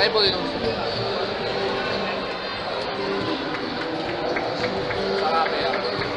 Eboli non si vede. Sarabia.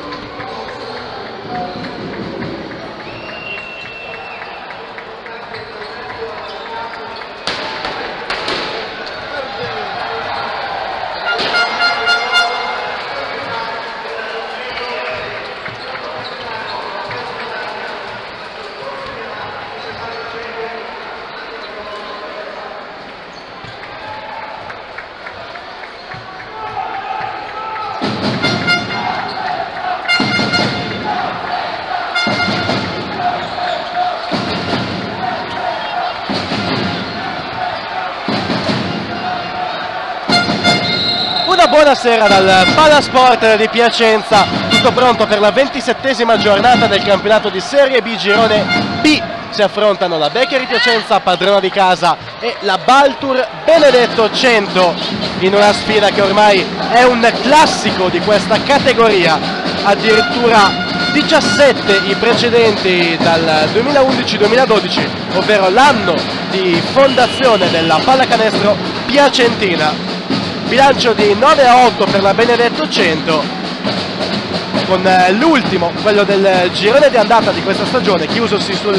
Buonasera dal Palasport di Piacenza, tutto pronto per la 27esima giornata del campionato di Serie B Girone B. Si affrontano la Beccheri Piacenza, padrona di casa, e la Baltur Benedetto 100 in una sfida che ormai è un classico di questa categoria, addirittura 17 i precedenti dal 2011-2012, ovvero l'anno di fondazione della pallacanestro piacentina. Bilancio di 9-8 per la Benedetto 100, con l'ultimo, quello del girone di andata di questa stagione, chiusosi sul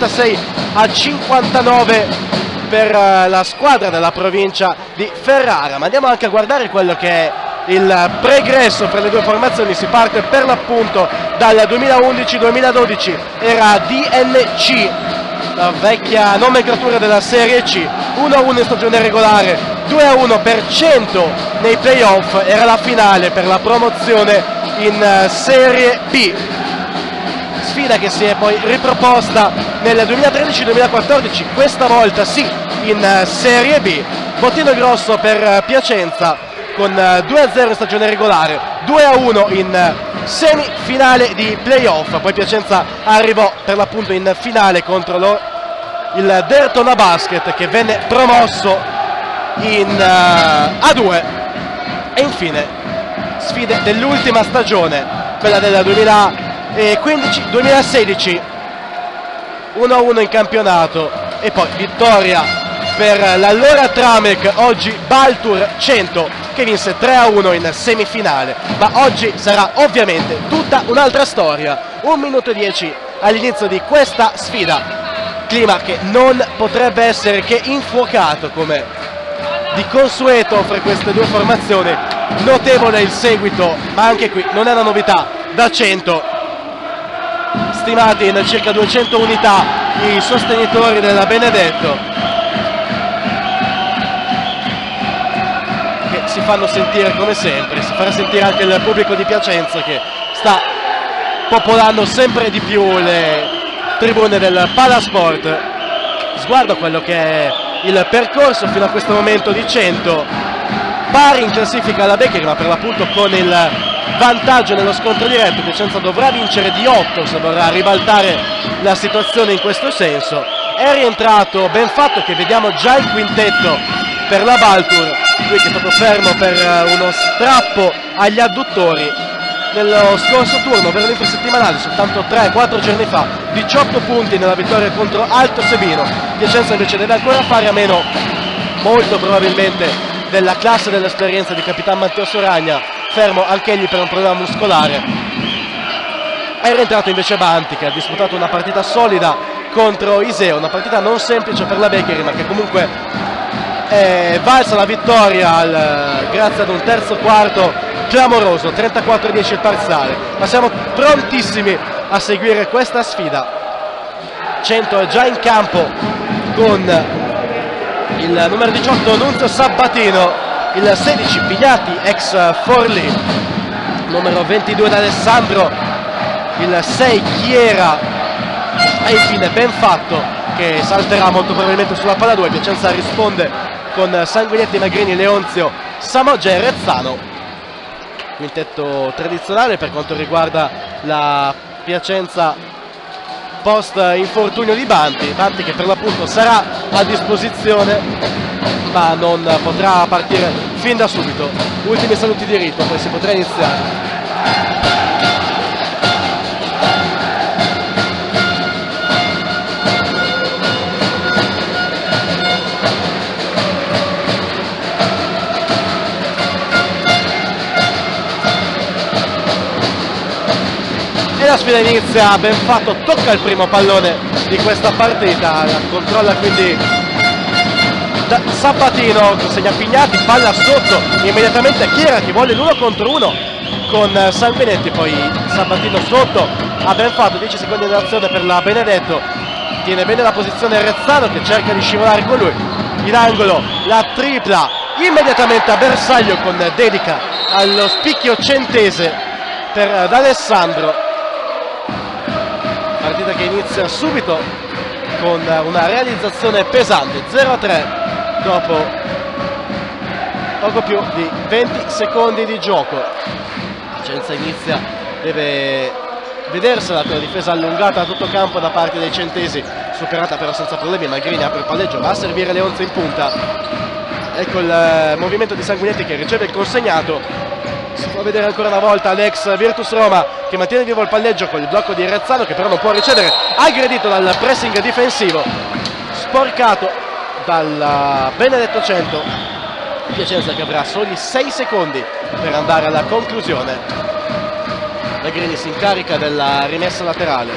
66-59 per la squadra della provincia di Ferrara. Ma andiamo anche a guardare quello che è il pregresso per le due formazioni. Si parte per l'appunto dal 2011-2012, era DNC, la vecchia nomenclatura della Serie C, 1-1 in stagione regolare, 2-1 per 100 nei playoff, era la finale per la promozione in Serie B. Sfida che si è poi riproposta nel 2013-2014, questa volta sì in Serie B. Bottino grosso per Piacenza con 2-0 in stagione regolare, 2-1 in semifinale di playoff. Poi Piacenza arrivò per l'appunto in finale contro il Dertona Basket, che venne promosso in A2. E infine sfide dell'ultima stagione, quella del 2015-2016, 1-1 in campionato e poi vittoria per l'allora Tramec, oggi Baltur 100, che vinse 3-1 in semifinale. Ma oggi sarà ovviamente tutta un'altra storia. 1 minuto e 10 all'inizio di questa sfida, clima che non potrebbe essere che infuocato come di consueto fra queste due formazioni. Notevole il seguito, ma anche qui non è una novità, da 100, stimati in circa 200 unità i sostenitori della Benedetto, che si fanno sentire come sempre. Si farà sentire anche il pubblico di Piacenza, che sta popolando sempre di più le tribune del Palasport. Sguardo a quello che è il percorso fino a questo momento di 100, pari in classifica alla Beccheri, ma per l'appunto con il vantaggio nello scontro diretto. Piacenza dovrà vincere di 8 se vorrà ribaltare la situazione in questo senso. È rientrato Benfatto, che vediamo già in quintetto per la Baltur, lui che è stato fermo per uno strappo agli adduttori nello scorso turno, ovvero l'infrasettimanale, soltanto 3-4 giorni fa, 18 punti nella vittoria contro Alto Sebino. Piacenza invece deve ancora fare a meno, molto probabilmente, della classe dell'esperienza di Capitan Matteo Soragna, fermo anch'egli per un problema muscolare. È rientrato invece Banti, che ha disputato una partita solida contro Iseo, una partita non semplice per la Beccheri, ma che comunque è valsa la vittoria grazie ad un terzo quarto clamoroso, 34-10 il parziale. Ma siamo prontissimi a seguire questa sfida. 100 è già in campo con il numero 18 Nunzio Sabatino, il 16 Pignati ex Forlì, numero 22 D'Alessandro, il 6 Chiera e infine Benfatto, che salterà molto probabilmente sulla palla 2. Piacenza risponde con Sanguinetti, Magrini, Leonzio, Samoggia e Rezzano. Quintetto tradizionale per quanto riguarda la Piacenza post infortunio di Banti che per l'appunto sarà a disposizione ma non potrà partire fin da subito. Ultimi saluti di rito, poi si potrà iniziare. sfida inizia, ben fatto, tocca il primo pallone di questa partita, la controlla quindi Sabatino, consegna Pignatti, palla sotto, immediatamente Chiera che vuole l'1 contro 1 con Sanguinetti, poi Sabatino sotto, ha ben fatto, 10 secondi di azione per la Benedetto, tiene bene la posizione Rezzano che cerca di scivolare con lui, in angolo la tripla, immediatamente a bersaglio con dedica allo spicchio centese per D'Alessandro, partita che inizia subito con una realizzazione pesante, 0-3 dopo poco più di 20 secondi di gioco. Vicenza inizia, deve vedersela con la difesa allungata a tutto campo da parte dei centesi, superata però senza problemi. Magrini apre il palleggio, va a servire Leonzo in punta, ecco il movimento di Sanguinetti che riceve il consegnato, si fa vedere ancora una volta l'ex Virtus Roma che mantiene vivo il palleggio con il blocco di Rezzano che però non può ricevere, aggredito dal pressing difensivo, sporcato dal Benedetto 100. Piacenza che avrà soli 6 secondi per andare alla conclusione. Magrini si incarica della rimessa laterale,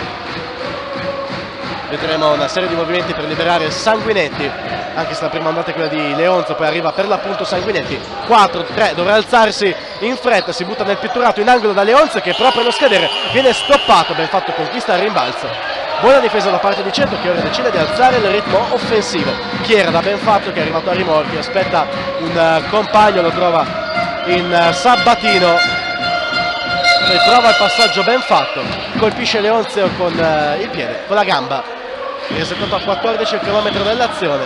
vedremo una serie di movimenti per liberare Sanguinetti, anche se la prima ondata è quella di Leonzo, poi arriva per l'appunto Sanguinetti, 4-3, dovrà alzarsi in fretta, si butta nel pitturato in angolo da Leonzo che proprio allo scadere viene stoppato, ben fatto, conquista il rimbalzo. Buona difesa da parte di Cento che ora decide di alzare il ritmo offensivo. Chiera da ben fatto che è arrivato a rimorchi, aspetta un compagno, lo trova in Sabatino, poi trova il passaggio ben fatto, colpisce Leonzio con il piede, con la gamba, resettato a 14 il cronometro dell'azione,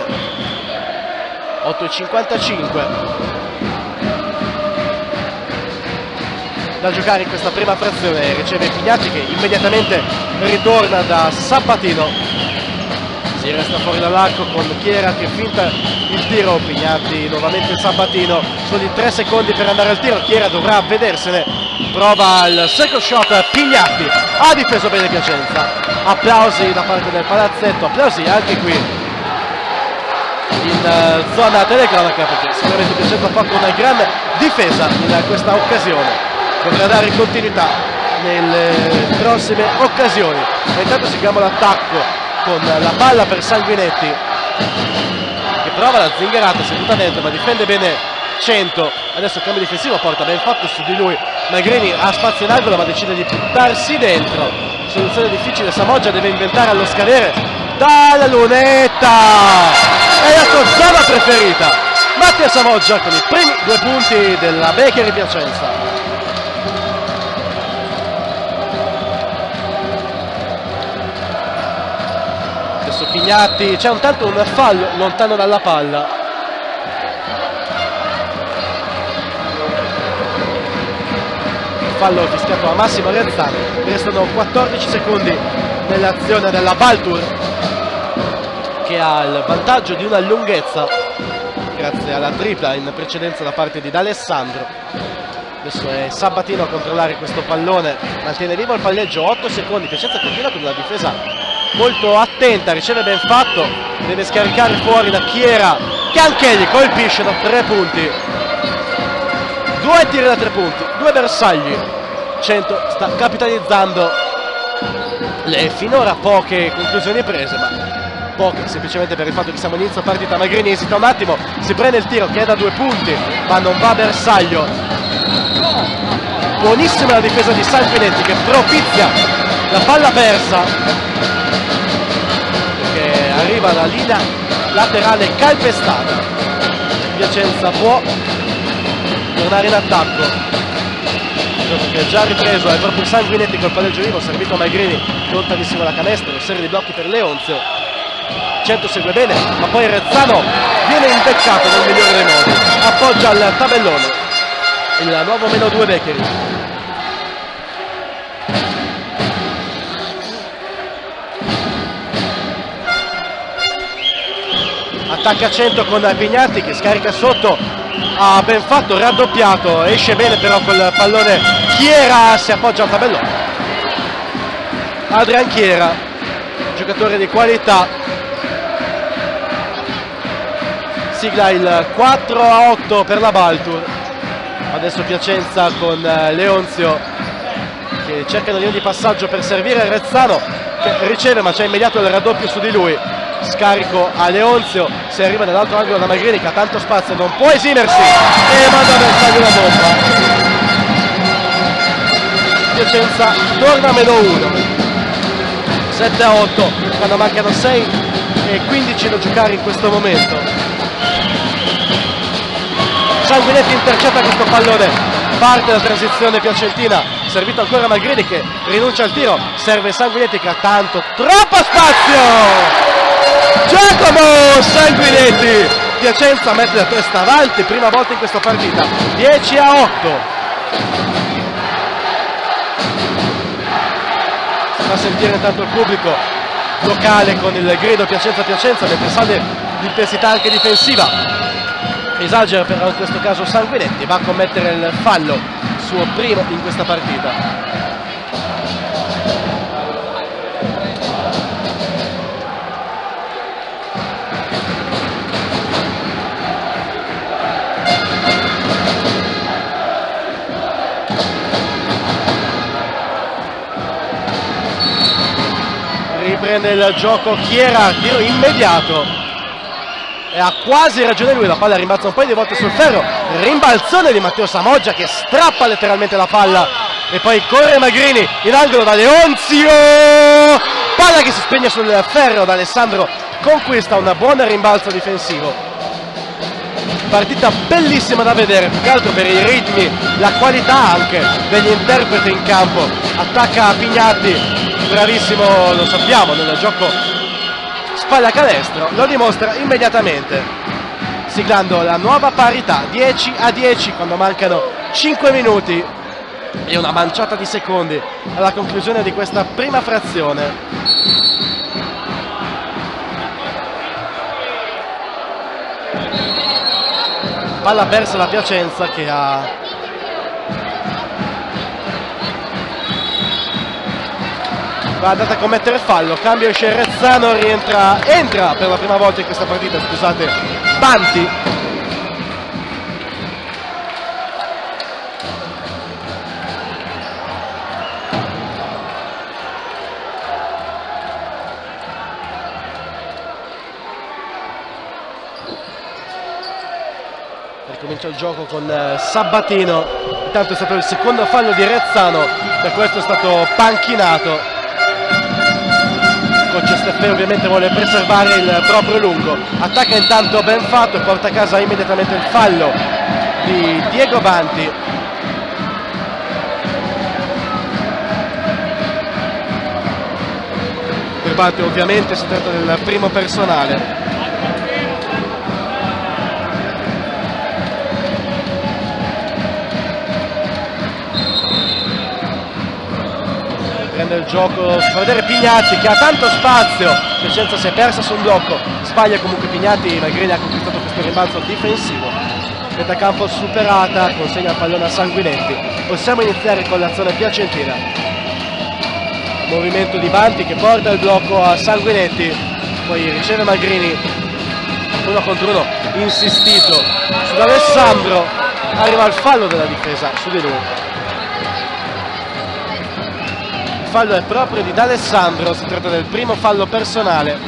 8:55 da giocare in questa prima frazione. Riceve Pignatti che immediatamente ritorna da Sabatino, si resta fuori dall'arco con Chiera che finta il tiro, Pignatti nuovamente Sabatino, soli 3 secondi per andare al tiro, Chiera dovrà vedersene, prova il second shot, Pignatti ha difeso bene Piacenza, applausi da parte del palazzetto, applausi anche qui in zona telecronaca perché sicuramente Piacenza ha fatto una grande difesa in questa occasione, dovrà dare continuità nelle prossime occasioni. Ma intanto seguiamo l'attacco con la palla per Sanguinetti che prova la zingarata, si butta dentro ma difende bene 100, adesso il cambio difensivo porta ben fatto su di lui, Magrini ha spazio in angolo ma decide di buttarsi dentro, soluzione difficile, Samoggia deve inventare allo scadere dalla lunetta, è la sua zona preferita, Mattia Samoggia con i primi 2 punti della Becher di Piacenza. Pignatti, c'è un fallo lontano dalla palla, fallo fischiato a Massimo Rezzano, restano 14 secondi nell'azione della Baltur che ha il vantaggio di una lunghezza grazie alla tripla in precedenza da parte di D'Alessandro. Adesso è Sabatino a controllare questo pallone, mantiene vivo il palleggio, 8 secondi, Piacenza continua con una difesa molto attenta, riceve ben fatto, deve scaricare fuori da Chiera che anche egli colpisce da 3 punti, 2 tiri da 3 punti, 2 bersagli. 100 sta capitalizzando le finora poche conclusioni prese, ma poche semplicemente per il fatto che siamo all'inizio partita. Magrini esita un attimo, si prende il tiro che è da 2 punti ma non va bersaglio, buonissima la difesa di Sanguinetti che propizia la palla persa, arriva la linea laterale calpestata. Piacenza può tornare in attacco, gioco che è già ripreso, è proprio Sanguinetti col palleggio vivo, servito a Magrini lontanissimo da canestro, una serie di blocchi per Leonzio, 100 segue bene ma poi Rezzano viene imbeccato nel migliore dei modi, appoggia al tabellone il nuovo -2 Beccheri. Attacca 100 con Pignatti che scarica sotto, ha ben fatto, raddoppiato, esce bene però col pallone Chiera, si appoggia al tabellone. Adrian Chiera, giocatore di qualità, sigla il 4-8 per la Baltur. Adesso Piacenza con Leonzio che cerca la linea di passaggio per servire Rezzano, che riceve ma c'è immediato il raddoppio su di lui. Scarico a Leonzio, se arriva dall'altro angolo da Magrini che ha tanto spazio, non può esimersi e manda a bersaglio la bomba. Piacenza torna a -1, 7-8 quando mancano 6 e 15 da giocare in questo momento. Sanguinetti intercetta questo pallone, parte la transizione piacentina, servito ancora Magrini che rinuncia al tiro, serve Sanguinetti che ha troppo spazio. Giacomo Sanguinetti, Piacenza mette la testa avanti, prima volta in questa partita, 10-8. Fa sentire intanto il pubblico locale con il grido Piacenza Piacenza, mentre sale l'intensità anche difensiva. Esagera però in questo caso Sanguinetti, va a commettere il fallo, suo primo in questa partita. Riprende il gioco Chiera, tiro immediato e ha quasi ragione lui, la palla rimbalza un paio di volte sul ferro, rimbalzone di Matteo Samoggia che strappa letteralmente la palla e poi corre Magrini in angolo da Leonzio, palla che si spegne sul ferro da Alessandro, conquista un buon rimbalzo difensivo. Partita bellissima da vedere, più che altro per i ritmi, la qualità anche degli interpreti in campo. Attacca Pignatti, bravissimo, lo sappiamo, nel gioco spalla canestro, lo dimostra immediatamente, siglando la nuova parità, 10-10 quando mancano 5 minuti e una manciata di secondi alla conclusione di questa prima frazione. Palla persa la Piacenza che ha va andata a commettere fallo, cambio esce Rezzano, entra per la prima volta in questa partita, scusate, Banti. Ricomincia il gioco con Sabatino, intanto è stato il secondo fallo di Rezzano, per questo è stato panchinato. Coach Steffè ovviamente vuole preservare il proprio lungo, attacca intanto ben fatto e porta a casa immediatamente il fallo di Diego Banti. Per Banti ovviamente si tratta del primo personale. Prende il gioco, fa vedere Pignatti che ha tanto spazio, Piacenza si è persa sul blocco, sbaglia comunque Pignatti, Magrini ha conquistato questo rimbalzo difensivo, metà campo superata, consegna il pallone a Sanguinetti. Possiamo iniziare con l'azione piacentina, movimento di Banti che porta il blocco a Sanguinetti, poi riceve Magrini, 1 contro 1 insistito su Alessandro, arriva il fallo della difesa su di lui. Il fallo è proprio di D'Alessandro, si tratta del primo fallo personale.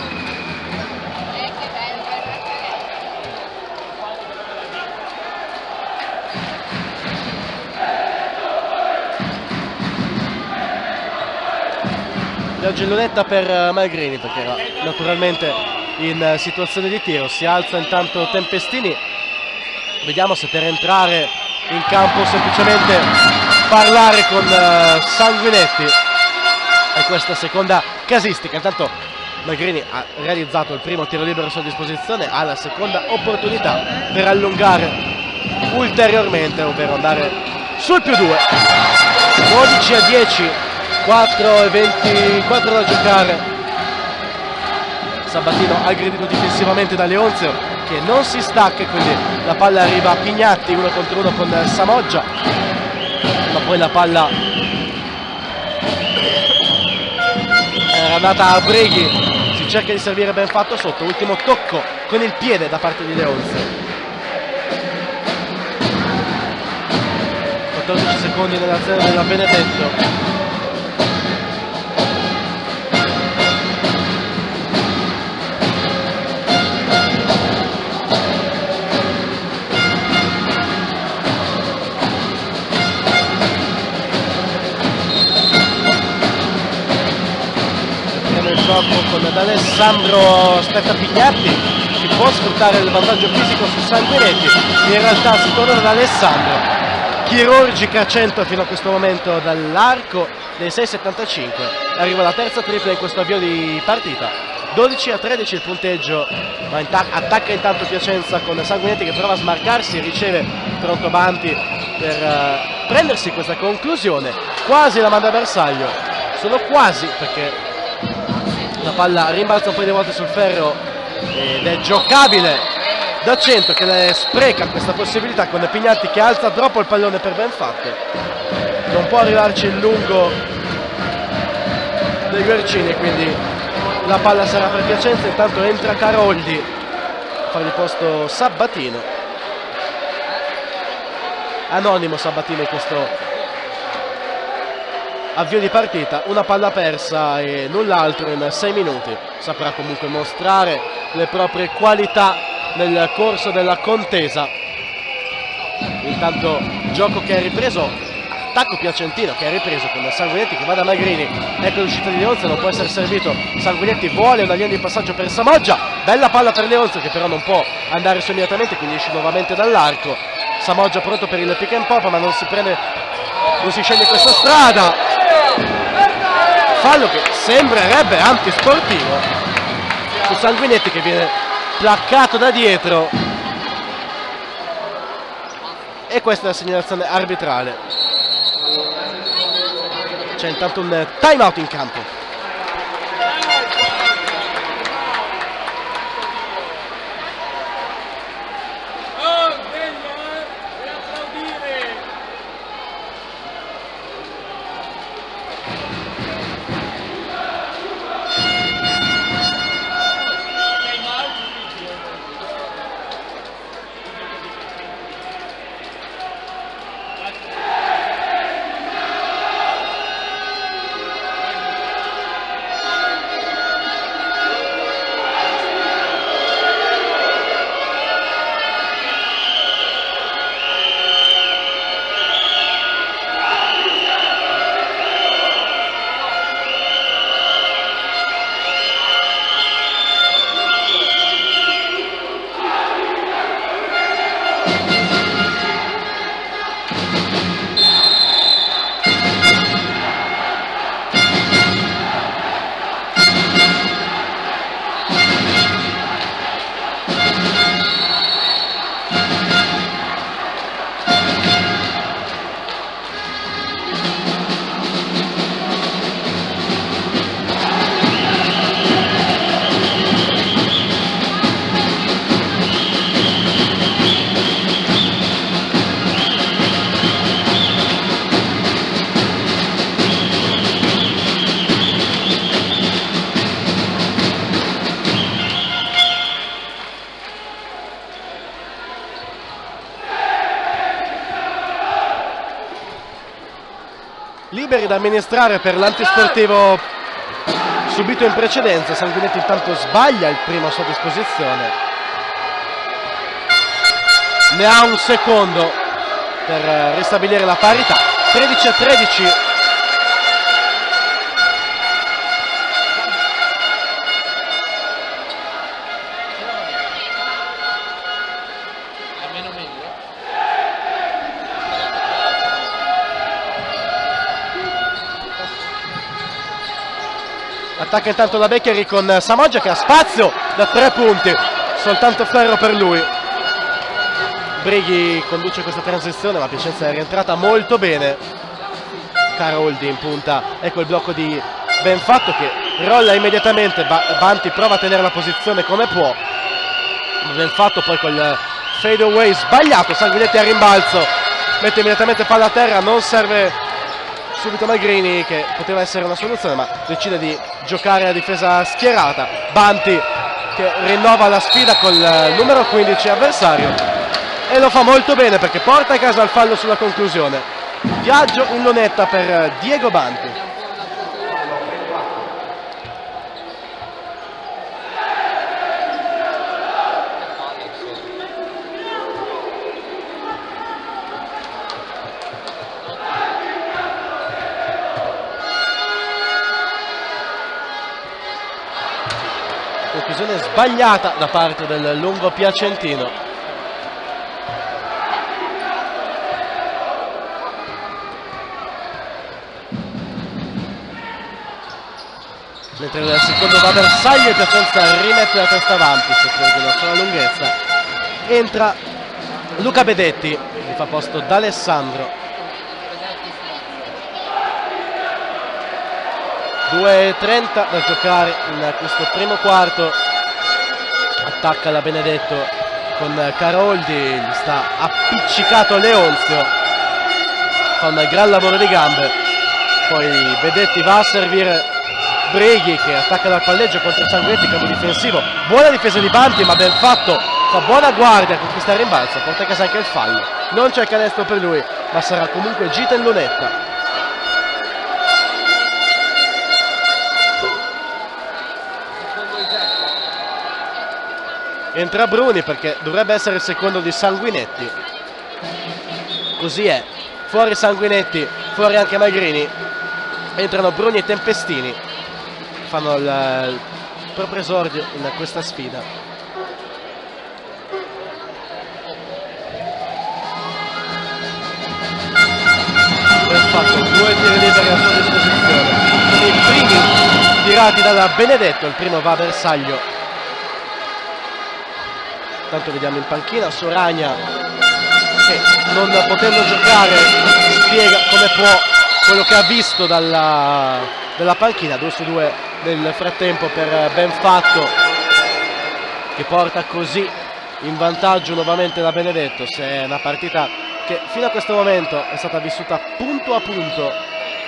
La gellonetta per Magrini perché era naturalmente in situazione di tiro, si alza intanto Tempestini, vediamo se per entrare in campo semplicemente parlare con Sanguinetti e questa seconda casistica. Intanto Magrini ha realizzato il primo tiro libero a sua disposizione, ha la seconda opportunità per allungare ulteriormente, ovvero andare sul +2. 12-10, 4:24 da giocare. Sabatino aggredito difensivamente da Leonzio che non si stacca, quindi la palla arriva a Pignatti 1 contro 1 con Samoggia, ma poi la palla era andata a Breghi, si cerca di servire ben fatto sotto, ultimo tocco con il piede da parte di Leonzio. 14 secondi nell'azione della Benedetto. Con D'Alessandro aspetta Pignatti, che può sfruttare il vantaggio fisico su Sanguinetti. In realtà si torna ad Alessandro, chirurgica 100 fino a questo momento dall'arco dei 6,75. Arriva la terza tripla in questo avvio di partita. 12-13 il punteggio, ma attacca intanto Piacenza con Sanguinetti che prova a smarcarsi e riceve pronto Banti per prendersi questa conclusione. Quasi la manda a bersaglio, solo quasi, perché la palla rimbalza un paio di volte sul ferro ed è giocabile da 100, che le spreca questa possibilità con Pignatti che alza troppo il pallone per Benfatto. Non può arrivarci il lungo dei Guercini, quindi la palla sarà per Piacenza. Intanto entra Caroldi a fargli posto Sabatino, anonimo Sabatino in questo avvio di partita. Una palla persa e null'altro in 6 minuti. Saprà comunque mostrare le proprie qualità nel corso della contesa. Intanto gioco che è ripreso, attacco piacentino che è ripreso con Sanguinetti che va da Magrini. Ecco l'uscita di Leonzio, non può essere servito. Sanguinetti vuole una linea di passaggio per Samoggia, bella palla per Leonzio che però non può andare su immediatamente, quindi esce nuovamente dall'arco. Samoggia pronto per il pick and pop, ma non si sceglie questa strada. Fallo che sembrerebbe antisportivo su Sanguinetti che viene placcato da dietro, e questa è la segnalazione arbitrale. C'è intanto un time out in campo. Liberi da amministrare per l'antisportivo subito in precedenza. Sanguinetti intanto sbaglia il primo a sua disposizione, ne ha un secondo per ristabilire la parità. 13-13. Attacca intanto la Beccheri con Samoggia che ha spazio da 3 punti, soltanto ferro per lui. Brighi conduce questa transizione, ma Piacenza è rientrata molto bene. Caroldi in punta, ecco il blocco di Benfatto che rolla immediatamente. Banti prova a tenere la posizione come può, Benfatto poi col fade away sbagliato. Sanguinetti a rimbalzo, mette immediatamente palla a terra, non serve subito Magrini, che poteva essere una soluzione, ma decide di giocare a difesa schierata. Banti che rinnova la sfida col numero 15 avversario e lo fa molto bene perché porta a casa il fallo sulla conclusione. Viaggio in lunetta per Diego Banti. Conclusione sbagliata da parte del lungo piacentino. Mentre il secondo va a bersaglio e Piacenza rimette la testa avanti, seppur di una sola lunghezza. Entra Luca Bedetti, gli fa posto d'Alessandro. 2:30 da giocare in questo primo quarto. Attacca la Benedetto con Caroldi, gli sta appiccicato Leonzio, fa un gran lavoro di gambe, poi Bedetti va a servire Breghi che attacca dal palleggio contro Sanguinetti, cambio difensivo, buona difesa di Banti ma ben fatto, fa buona guardia, conquista il rimbalzo, porta a casa anche il fallo, non c'è canestro per lui ma sarà comunque gita in lunetta. Entra Bruni perché dovrebbe essere il secondo di Sanguinetti, così è, fuori Sanguinetti, fuori anche Magrini, entrano Bruni e Tempestini, fanno il proprio esordio in questa sfida. Ben fatto, 2 tiri liberi a sua disposizione, sono i primi tirati dalla Benedetto, il primo va a bersaglio. Tanto vediamo in panchina Soragna che non potendo giocare spiega come può quello che ha visto dalla panchina. 2-2 nel frattempo per Benfatto che porta così in vantaggio nuovamente la Benedetto. Se è una partita che fino a questo momento è stata vissuta punto a punto,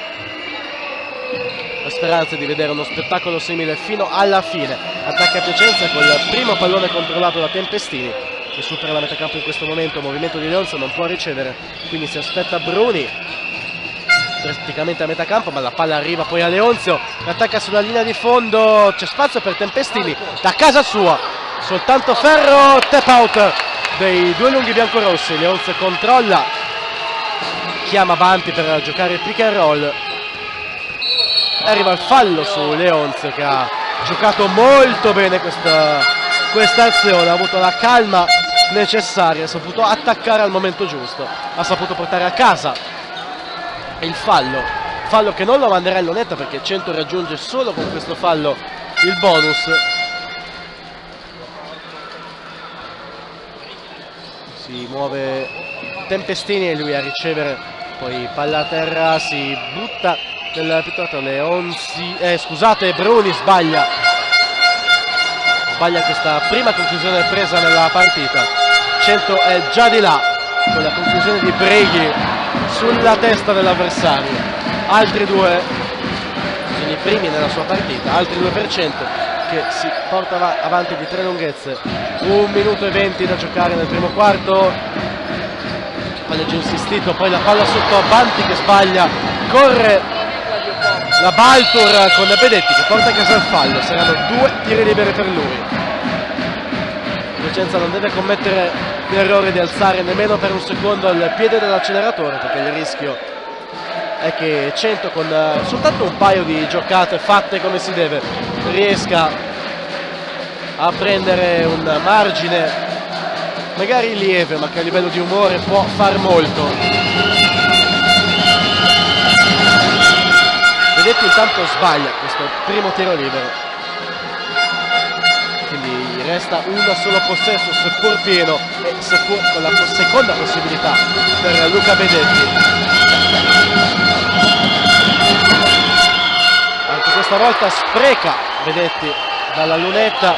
la speranza di vedere uno spettacolo simile fino alla fine. Attacca Piacenza col primo pallone controllato da Tempestini che supera la metà campo in questo momento, movimento di Leonzio, non può ricevere, quindi si aspetta Bruni praticamente a metà campo, ma la palla arriva poi a Leonzio, attacca sulla linea di fondo, c'è spazio per Tempestini da casa sua, soltanto ferro, tap out dei due lunghi biancorossi. Leonzio controlla, chiama Banti per giocare il pick and roll, arriva il fallo su Leonzio che ha giocato molto bene questa azione, ha avuto la calma necessaria, ha saputo attaccare al momento giusto, ha saputo portare a casa il fallo che non lo manderà in lunetta perché 100 raggiunge solo con questo fallo il bonus. Si muove Tempestini e lui a ricevere, poi palla a terra, si butta nel pittorato. Bruni sbaglia questa prima conclusione presa nella partita. 100 è già di là con la conclusione di Breghi sulla testa dell'avversario. Altri due sono i primi nella sua partita, altri 2% che si porta avanti di 3 lunghezze. 1 minuto e 20 da giocare nel primo quarto. Palleggio insistito, poi la palla sotto a Banti che sbaglia, corre la Baltur con Bedetti che porta a casa il fallo. Saranno 2 tiri liberi per lui. Piacenza non deve commettere l'errore di alzare nemmeno per un secondo il piede dell'acceleratore, perché il rischio è che 100 con soltanto un paio di giocate fatte come si deve riesca a prendere un margine magari lieve ma che a livello di umore può far molto. Bedetti intanto sbaglia questo primo tiro libero, quindi resta un solo possesso seppur pieno e seppur con la seconda possibilità per Luca Bedetti. Anche questa volta spreca Bedetti dalla lunetta,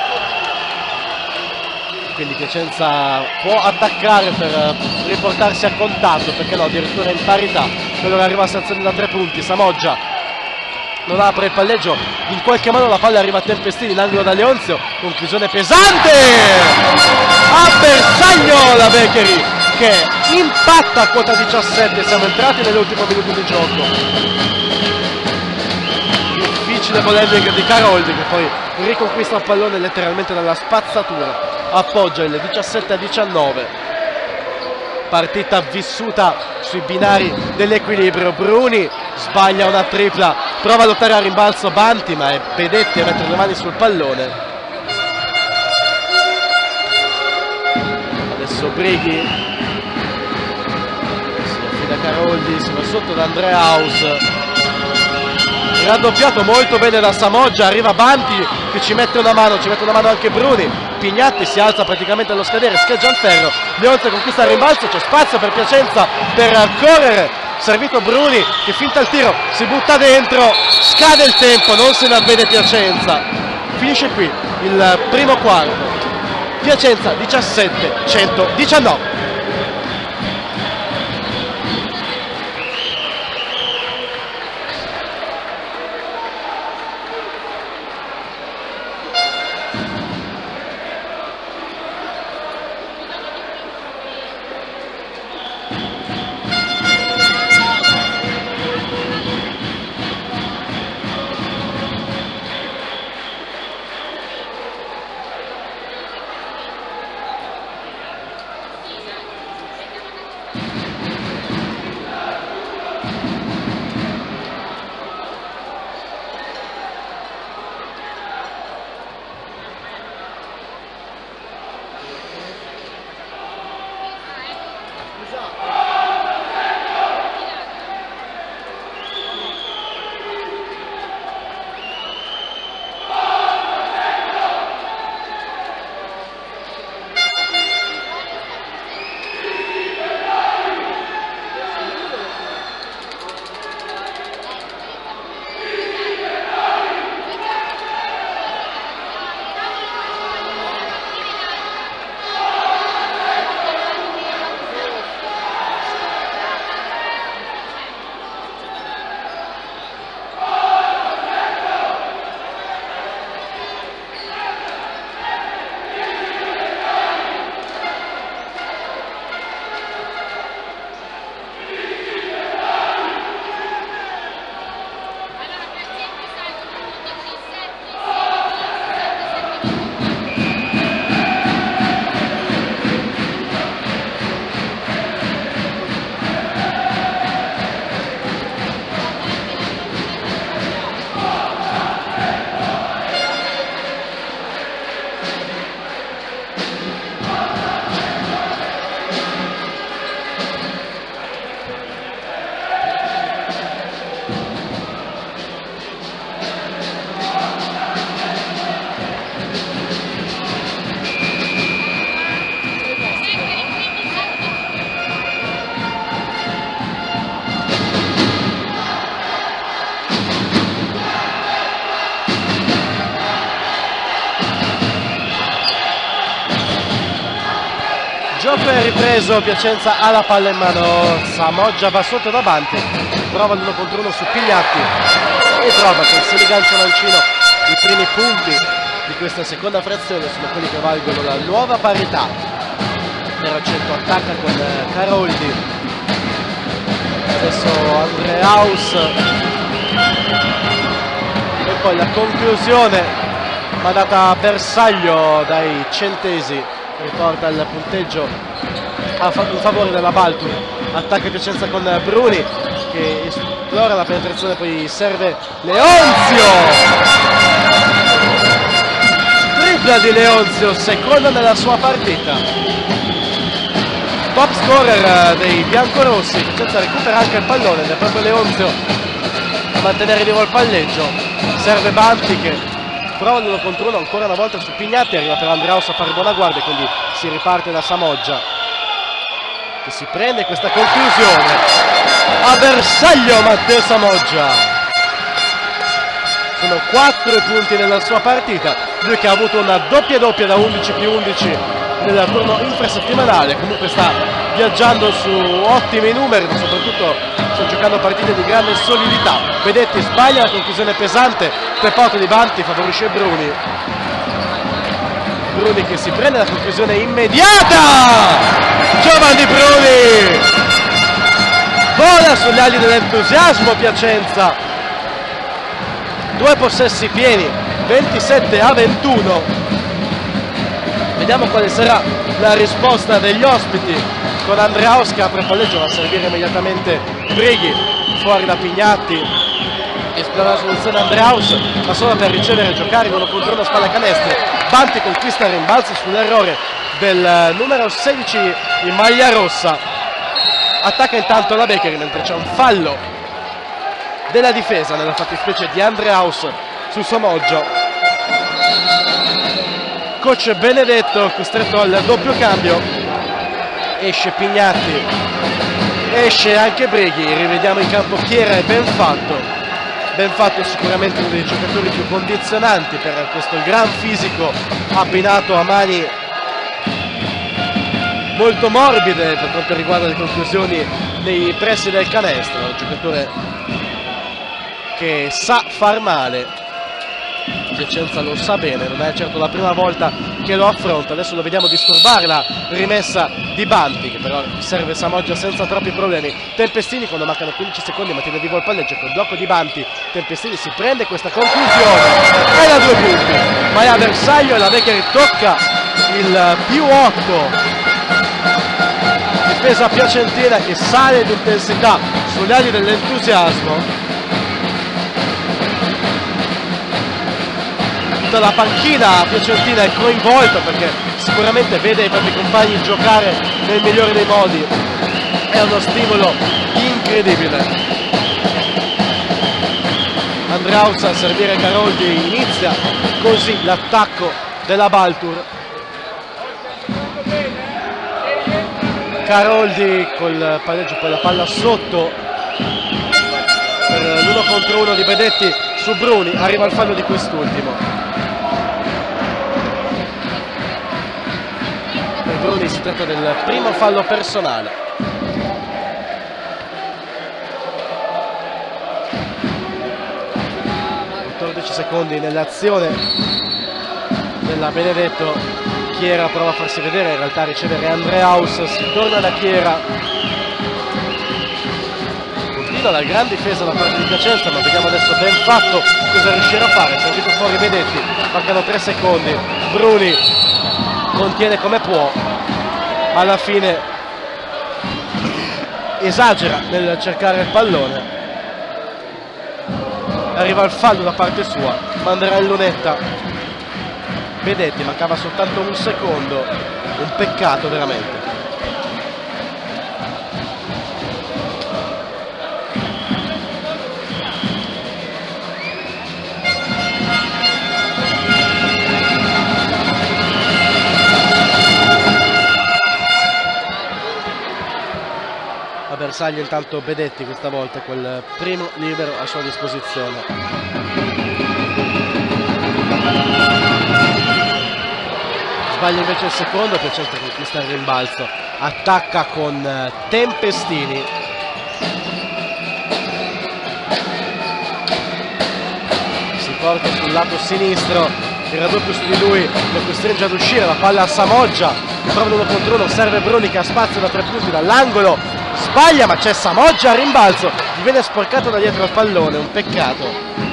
quindi Piacenza può attaccare per riportarsi a contatto, perché no, addirittura in parità. Quello che arriva a stazione da 3 punti, Samoggia non apre il palleggio, in qualche modo la palla arriva a Tempestini in angolo da Leonzio, conclusione pesante a bersaglio la Beccheri che impatta a quota 17, siamo entrati nell'ultimo minuto di gioco. Difficile volending di Caroldi, che poi riconquista il pallone letteralmente dalla spazzatura, appoggia il 17-19. Partita vissuta sui binari dell'equilibrio. Bruni sbaglia una tripla, prova a lottare a rimbalzo Banti, ma è Pedetti a mettere le mani sul pallone. Adesso Brighi, si affida Caroldi, si va sotto da Andreaus, raddoppiato molto bene da Samoggia, arriva Banti che ci mette una mano anche Bruni. Pignatti si alza praticamente allo scadere, scheggia il ferro, Leonzio conquista il rimbalzo, c'è spazio per Piacenza per correre, servito Bruni che finta il tiro, si butta dentro, scade il tempo, non se ne avvede Piacenza. Finisce qui il primo quarto, Piacenza 17-119. Gioco è ripreso, Piacenza ha la palla in mano, Samoggia va sotto da Banti, prova l'1 contro 1 su Pignatti e trova con Seligancio Mancino i primi punti di questa seconda frazione, sono quelli che valgono la nuova parità. Nerocento attacca con Caroldi, adesso Andreaus e poi la conclusione mandata a bersaglio dai centesi riporta il punteggio in favore della Baltur. Attacca Piacenza con Bruni che esplora la penetrazione, poi serve Leonzio, tripla di Leonzio, seconda nella sua partita, top scorer dei biancorossi. Piacenza recupera anche il pallone ed è proprio Leonzio a mantenere vivo il palleggio, serve Banti che prova l'1 contro 1 ancora una volta su Pignatti, arriva per Andreaus a fare buona guardia, quindi si riparte da Samoggia che si prende questa conclusione. A bersaglio Matteo Samoggia, sono 4 punti nella sua partita, lui che ha avuto una doppia da 11+11 nel turno infrasettimanale, comunque sta viaggiando su ottimi numeri, ma soprattutto sta giocando partite di grande solidità. Pedetti sbaglia, la conclusione pesante per poco di Banti favorisce Bruni. Bruni che si prende la conclusione immediata. Giovanni Bruni vola sugli ali dell'entusiasmo Piacenza. 2 possessi pieni, 27-21. Vediamo quale sarà la risposta degli ospiti, con Andreaus che apre palleggio, va a servire immediatamente Brighi, fuori da Pignatti. Esplora la soluzione Andreaus, ma solo per ricevere e giocare 1 contro 1 spalla canestro. Banti conquista il rimbalzo sull'errore del numero 16 in maglia rossa. Attacca intanto la Beccheri, mentre c'è un fallo della difesa, nella fattispecie di Andreaus su Somoggio. Coach Benedetto costretto al doppio cambio. Esce Pignatti, esce anche Breghi. Rivediamo in campo Chiera e Benfatto. Benfatto è sicuramente uno dei giocatori più condizionanti per questo gran fisico, abbinato a mani molto morbide per quanto riguarda le conclusioni nei pressi del canestro. Un giocatore che sa far male. Piacenza lo sa bene, non è certo la prima volta che lo affronta. Adesso lo vediamo disturbare la rimessa di Banti, che però serve Samoggia senza troppi problemi. Tempestini, quando mancano 15 secondi, mantiene vivo il palleggio col blocco di Banti. Tempestini si prende questa conclusione e da 2 punti. Ma è a bersaglio e la Beccheri tocca il +8. Difesa piacentina che sale d'intensità sugli ali dell'entusiasmo. La panchina piacentina è coinvolta perché sicuramente vede i propri compagni giocare nel migliore dei modi. È uno stimolo incredibile. Andreaus a servire Caroldi, inizia così l'attacco della Baltur. Caroldi col palleggio, poi la palla sotto per l'1 contro 1 di Benedetti su Bruni. Arriva il fallo di quest'ultimo. Bruni si tratta del primo fallo personale. Secondi nell'azione della Benedetto. Chiera prova a farsi vedere, in realtà riceve Andreaus, si torna da Chiera. Continua la gran difesa da parte di Piacenza, ma vediamo adesso Benfatto cosa riuscirà a fare. Sentito fuori Benedetti, mancano 3 secondi. Bruni contiene come può, alla fine esagera nel cercare il pallone. Arriva il fallo da parte sua, manderà in lunetta Benedetti, mancava soltanto 1 secondo, un peccato veramente. A bersaglio intanto Benedetti questa volta col primo libero a sua disposizione. Sbaglia invece il secondo, Piacenza conquista il rimbalzo, attacca con Tempestini. Si porta sul lato sinistro, il raddoppio su di lui lo costringe ad uscire, la palla a Samoggia, prova 1 contro 1, serve Bruni che ha spazio da 3 punti dall'angolo, sbaglia ma c'è Samoggia a rimbalzo, gli viene sporcato da dietro il pallone, un peccato.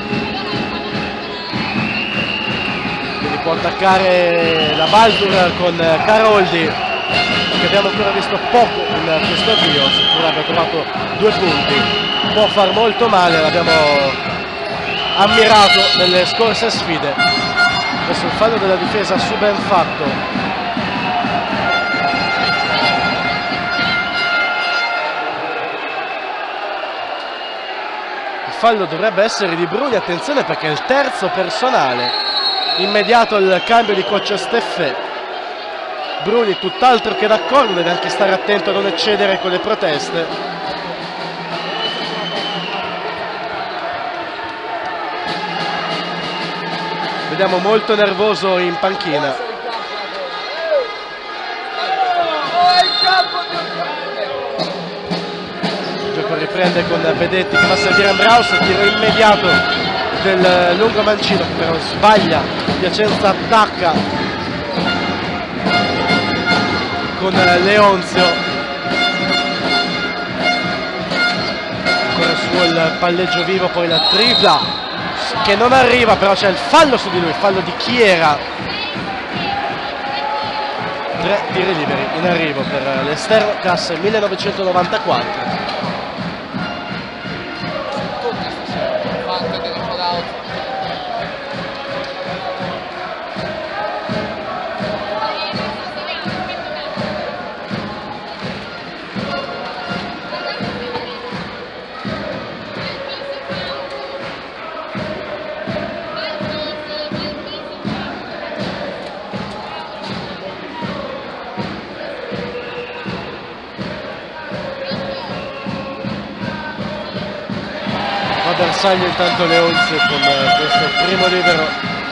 Quindi può attaccare la Baltur con Caroldi, che abbiamo ancora visto poco in questo avvio, seppur abbia trovato 2 punti. Può far molto male, l'abbiamo ammirato nelle scorse sfide. Adesso il fallo della difesa su Benfatto. Il fallo dovrebbe essere di Bruni, attenzione perché è il terzo personale. Immediato il cambio di coach Steffè. Bruni tutt'altro che d'accordo, deve anche stare attento a non eccedere con le proteste. Vediamo molto nervoso in panchina. Il gioco riprende con Benedetti che va a servire Andreaus, tiro immediato del lungo mancino che però sbaglia. Piacenza attacca con Leonzio. Ancora su il palleggio vivo, poi la tripla che non arriva, però c'è il fallo su di lui, fallo di Chiera. 3 tiri liberi in arrivo per l'Ester classe 1994. Bersaglio intanto Leonzio con questo primo libero.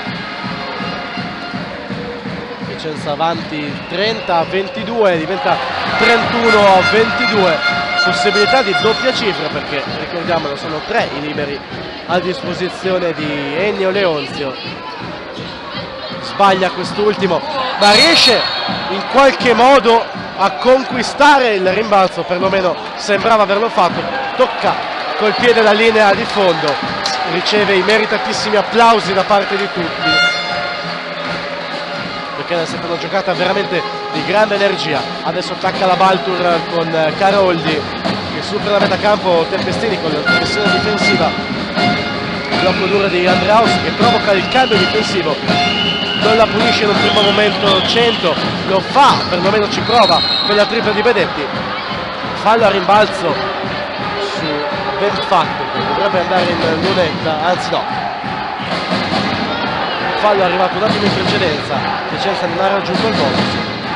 Vicenza avanti 30-22, diventa 31-22, possibilità di doppia cifra perché ricordiamolo sono 3 i liberi a disposizione di Ennio Leonzio. Sbaglia quest'ultimo ma riesce in qualche modo a conquistare il rimbalzo, perlomeno sembrava averlo fatto. Tocca col piede la linea di fondo, riceve i meritatissimi applausi da parte di tutti perché è stata una giocata veramente di grande energia. Adesso attacca la Baltur con Caroldi che supera la metà campo, Tempestini con la pressione difensiva, blocco duro di Andreaus che provoca il cambio difensivo, non la punisce in un primo momento 100, lo fa, perlomeno ci prova per la tripla di Bedetti. Fallo a rimbalzo ben fatto, che dovrebbe andare in lunetta, anzi no, fallo è arrivato un attimo in precedenza, Vicenza non ha raggiunto il bonus.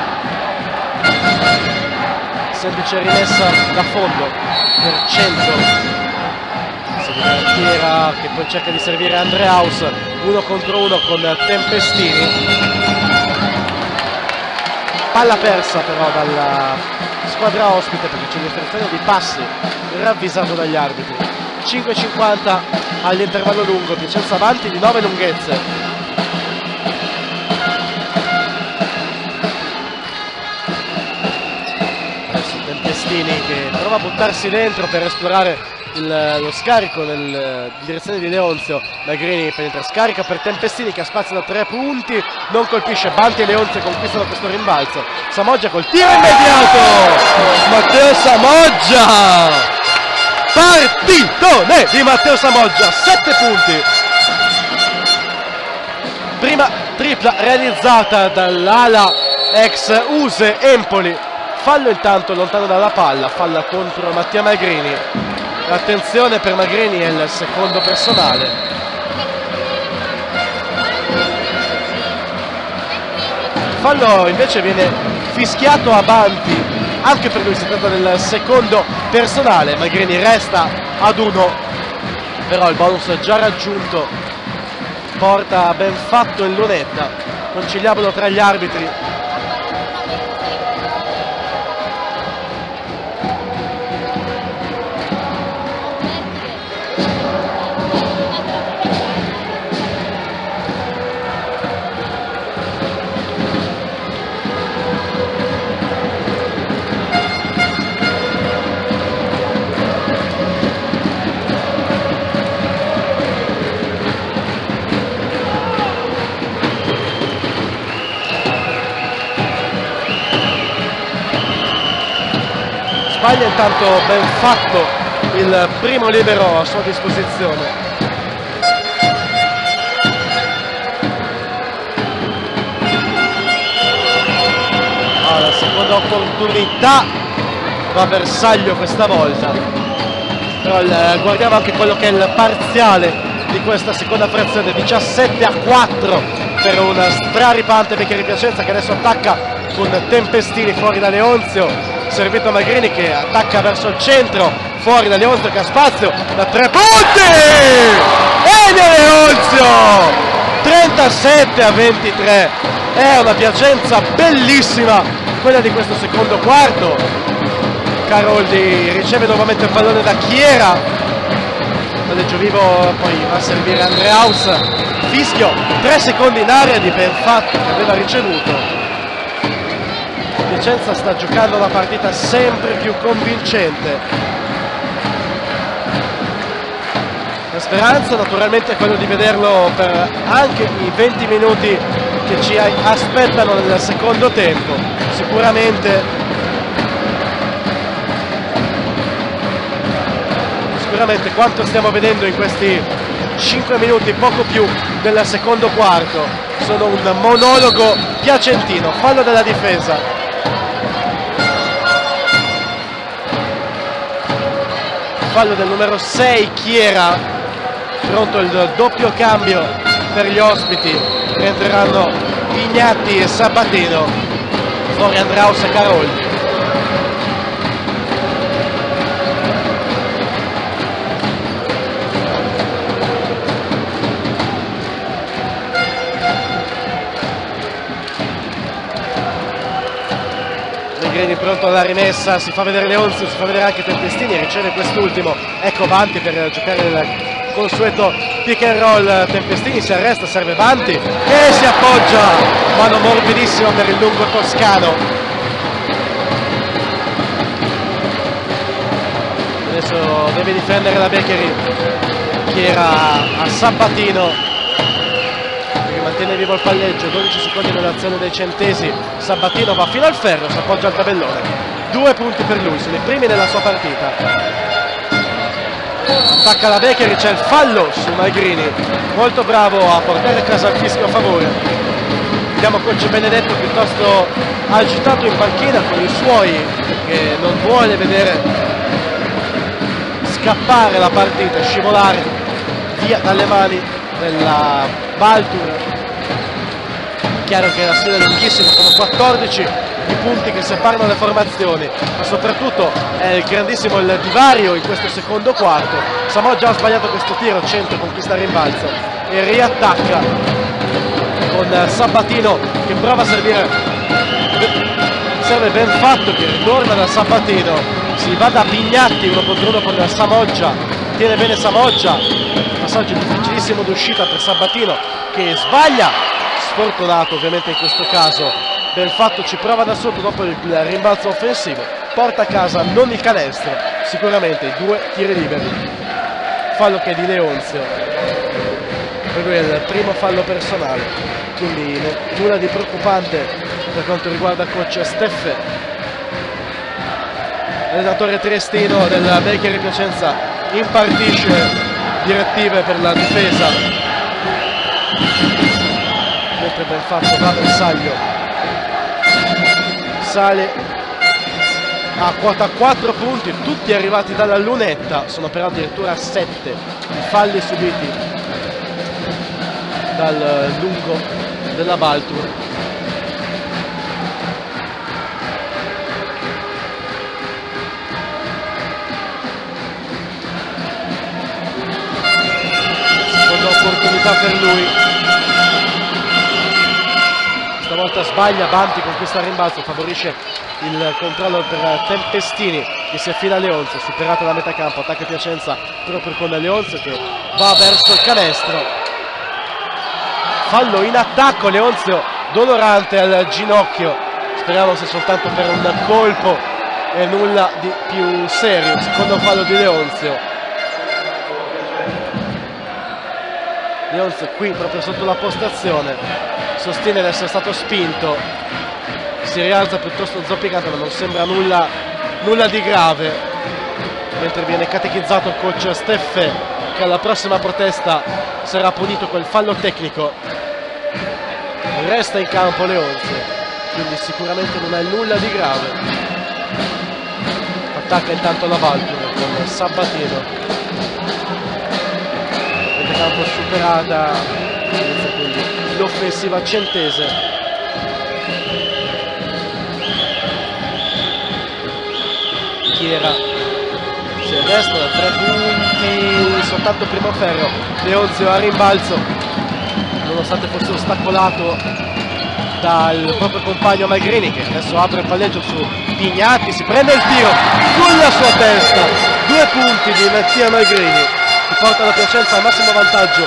Semplice rimessa da fondo per 100, Chiera che poi cerca di servire Andreaus, 1 contro 1 con Tempestini. Palla persa però dalla squadra ospite perché c'è l'infrazione di passi ravvisato dagli arbitri. 5:50 all'intervallo lungo, Vicenza avanti di 9 lunghezze. Adesso Tempestini che prova a buttarsi dentro per esplorare lo scarico in direzione di Leonzio. Magrini penetra, scarica per Tempestini che ha spazio da 3 punti, non colpisce, Banti e Leonzio conquistano questo rimbalzo. Samoggia col tiro immediato, Matteo Samoggia, partitone di Matteo Samoggia, 7 punti. Prima tripla realizzata dall'ala ex Use Empoli. Fallo intanto lontano dalla palla, falla contro Mattia Magrini. Attenzione per Magrini, è il secondo personale. Il fallo invece viene fischiato a Banti, anche per lui si tratta del secondo personale. Magrini resta ad 1, però il bonus già raggiunto porta ben fatto in lunetta, conciliabolo tra gli arbitri. Sbaglia intanto ben fatto il primo libero a sua disposizione. La seconda opportunità va Bersaglio questa volta, però guardiamo anche quello che è il parziale di questa seconda frazione, 17-4 per una straripante Beccheri Piacenza che adesso attacca con Tempestini fuori da Leonzio, servito a Magrini che attacca verso il centro, fuori da Leonzio che ha spazio da 3 punti, e Leonzio 37-23. È una Piacenza bellissima quella di questo secondo quarto. Caroldi riceve nuovamente il pallone da Chiera, palleggio vivo, poi va a servire Andreaus, fischio, 3 secondi in area di ben fatto che aveva ricevuto. Piacenza sta giocando una partita sempre più convincente. La speranza naturalmente è quello di vederlo per anche i 20 minuti che ci aspettano nel secondo tempo. Sicuramente quanto stiamo vedendo in questi 5 minuti, poco più del secondo quarto, sono un monologo piacentino. Fallo della difesa. Fallo del numero 6 Chiera. Pronto il doppio cambio per gli ospiti. Rientreranno Vignatti e Sabatino. Fuori Andraus e Carolli. Pellegrini pronto alla rimessa, si fa vedere Leonzio, si fa vedere anche Tempestini, riceve quest'ultimo, ecco Vanti per giocare il consueto pick and roll. Tempestini si arresta, serve Vanti e si appoggia, mano morbidissima per il lungo toscano. Adesso deve difendere la Beccheri, che era a Sabatino, mantiene vivo il palleggio. 12 secondi nell'azione dei Centesi. Sabatino va fino al ferro, si appoggia al tabellone. 2 punti per lui, sono i primi nella sua partita. Attacca la Beccheri, c'è il fallo su Magrini, molto bravo a portare a casa il fischio a favore. Vediamo coach Benedetto piuttosto agitato in panchina con i suoi, che non vuole vedere scappare la partita, scivolare via dalle mani della Baltur. Chiaro che la sfida è lunghissima, sono 14 i punti che separano le formazioni, ma soprattutto è grandissimo il divario in questo secondo quarto. Samoggia ha sbagliato questo tiro, Centro conquista il rimbalzo e riattacca con Sabatino che prova a servire, serve ben fatto che ritorna da Sabatino, si va da Pignatti 1 contro 1 con Samoggia, tiene bene Samoggia, passaggio difficilissimo d'uscita per Sabatino che sbaglia. Sfortunato ovviamente in questo caso, ben fatto, ci prova da sotto dopo il rimbalzo offensivo, porta a casa non il canestro, sicuramente i 2 tiri liberi. Fallo che è di Leonzio, per lui è il primo fallo personale, quindi nulla di preoccupante per quanto riguarda coach Steffe. Allenatore triestino del Beccheri Piacenza impartisce direttive per la difesa. Ben fatto, va bersaglio, sale a quota 4 punti, tutti arrivati dalla lunetta, sono però addirittura 7 i falli subiti dal lungo della Baltur. Seconda opportunità per lui. Stavolta sbaglia, Banti conquista il rimbalzo, favorisce il controllo per Tempestini che si affida a Leonzio, superato la metà campo, attacca Piacenza proprio con Leonzio che va verso il canestro. Fallo in attacco, Leonzio dolorante al ginocchio, speriamo sia soltanto per un colpo e nulla di più serio. Secondo fallo di Leonzio. Leonzio qui proprio sotto la postazione, sostiene di essere stato spinto, si rialza piuttosto zoppicato ma non sembra nulla di grave, mentre viene catechizzato il coach Steffe che alla prossima protesta sarà punito col fallo tecnico. Resta in campo Leonzio, quindi sicuramente non è nulla di grave. Attacca intanto la Baltur con Sabatino, metà campo superata, quindi l'offensiva centese. Chiera si arresta da 3 punti, soltanto primo ferro. Leonzio a rimbalzo, nonostante fosse ostacolato dal proprio compagno Magrini che adesso apre il palleggio su Pignatti, si prende il tiro con la sua testa. 2 punti di Mattia Magrini che porta la Piacenza al massimo vantaggio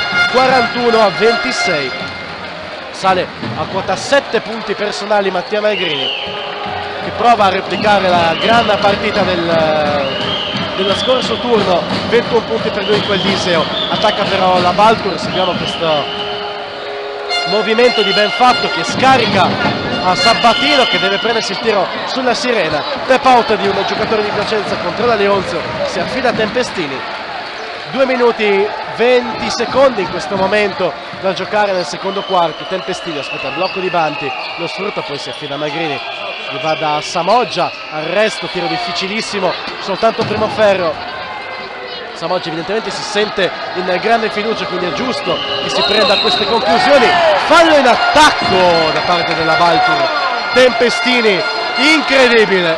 41-26. Sale a quota 7 punti personali Mattia Magrini che prova a replicare la grande partita dello scorso turno, 21 punti per lui in quel Liseo. Attacca però la Baltur, seguiamo questo movimento di ben fatto che scarica a Sabatino, che deve prendersi il tiro sulla sirena. Tap out di un giocatore di Piacenza contro la Leonzio, si affida a Tempestini. 2 minuti 20 secondi in questo momento da giocare nel secondo quarto. Tempestini aspetta il blocco di Banti, lo sfrutta, poi si affida a Magrini, gli va da Samoggia, arresto, tiro difficilissimo, soltanto primo ferro. Samoggia evidentemente si sente in grande fiducia, quindi è giusto che si prenda queste conclusioni. Fallo in attacco da parte della Baltur. Tempestini, incredibile.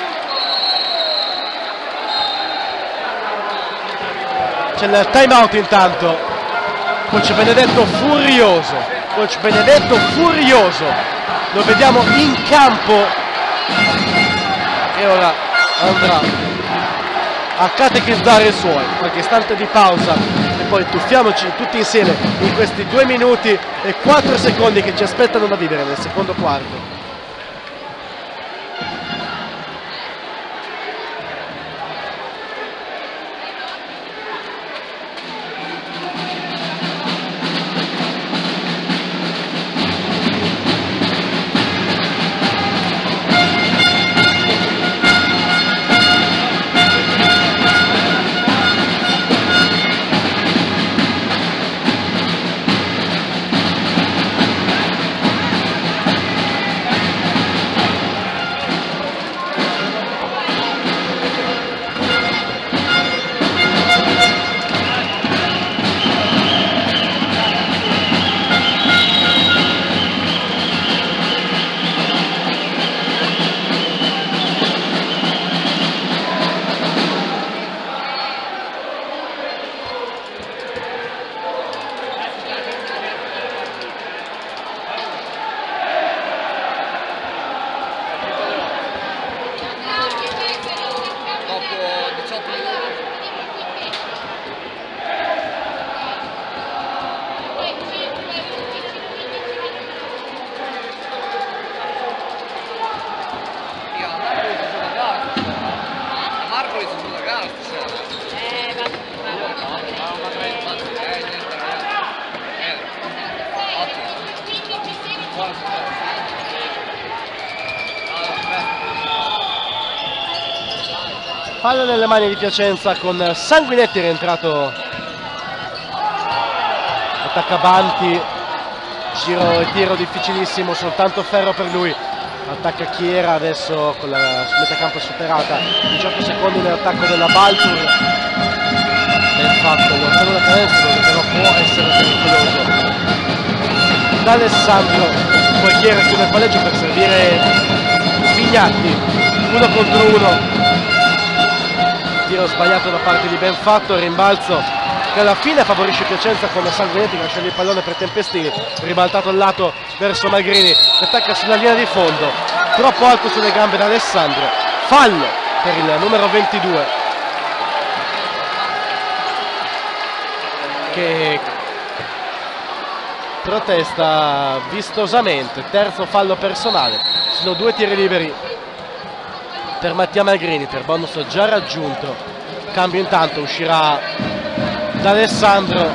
C'è il time out intanto. Coach Benedetto furioso. Coach Benedetto furioso. Lo vediamo in campo. E ora andrà a catechizzare i suoi. Qualche istante di pausa e poi tuffiamoci tutti insieme in questi 2 minuti e 4 secondi che ci aspettano da vivere nel secondo quarto. Palla nelle mani di Piacenza con Sanguinetti rientrato, attacca Banti, giro e tiro difficilissimo, soltanto ferro per lui, attacca Chiera adesso con la metà campo superata, 18 secondi nell'attacco della Baltur, ben fatto, lontano da canestro dove però può essere pericoloso. D'Alessandro, poi Chiera chiude il palleggio per servire Vignatti, 1 contro 1. Tiro sbagliato da parte di Benfatto, rimbalzo che alla fine favorisce Piacenza con Sanguinetti che sceglie il pallone per Tempestini, ribaltato al lato verso Magrini, attacca sulla linea di fondo, troppo alto sulle gambe da Alessandro, fallo per il numero 22 che protesta vistosamente. Terzo fallo personale, sono 2 tiri liberi per Mattia Magrini, per bonus già raggiunto. Cambio intanto, uscirà D'Alessandro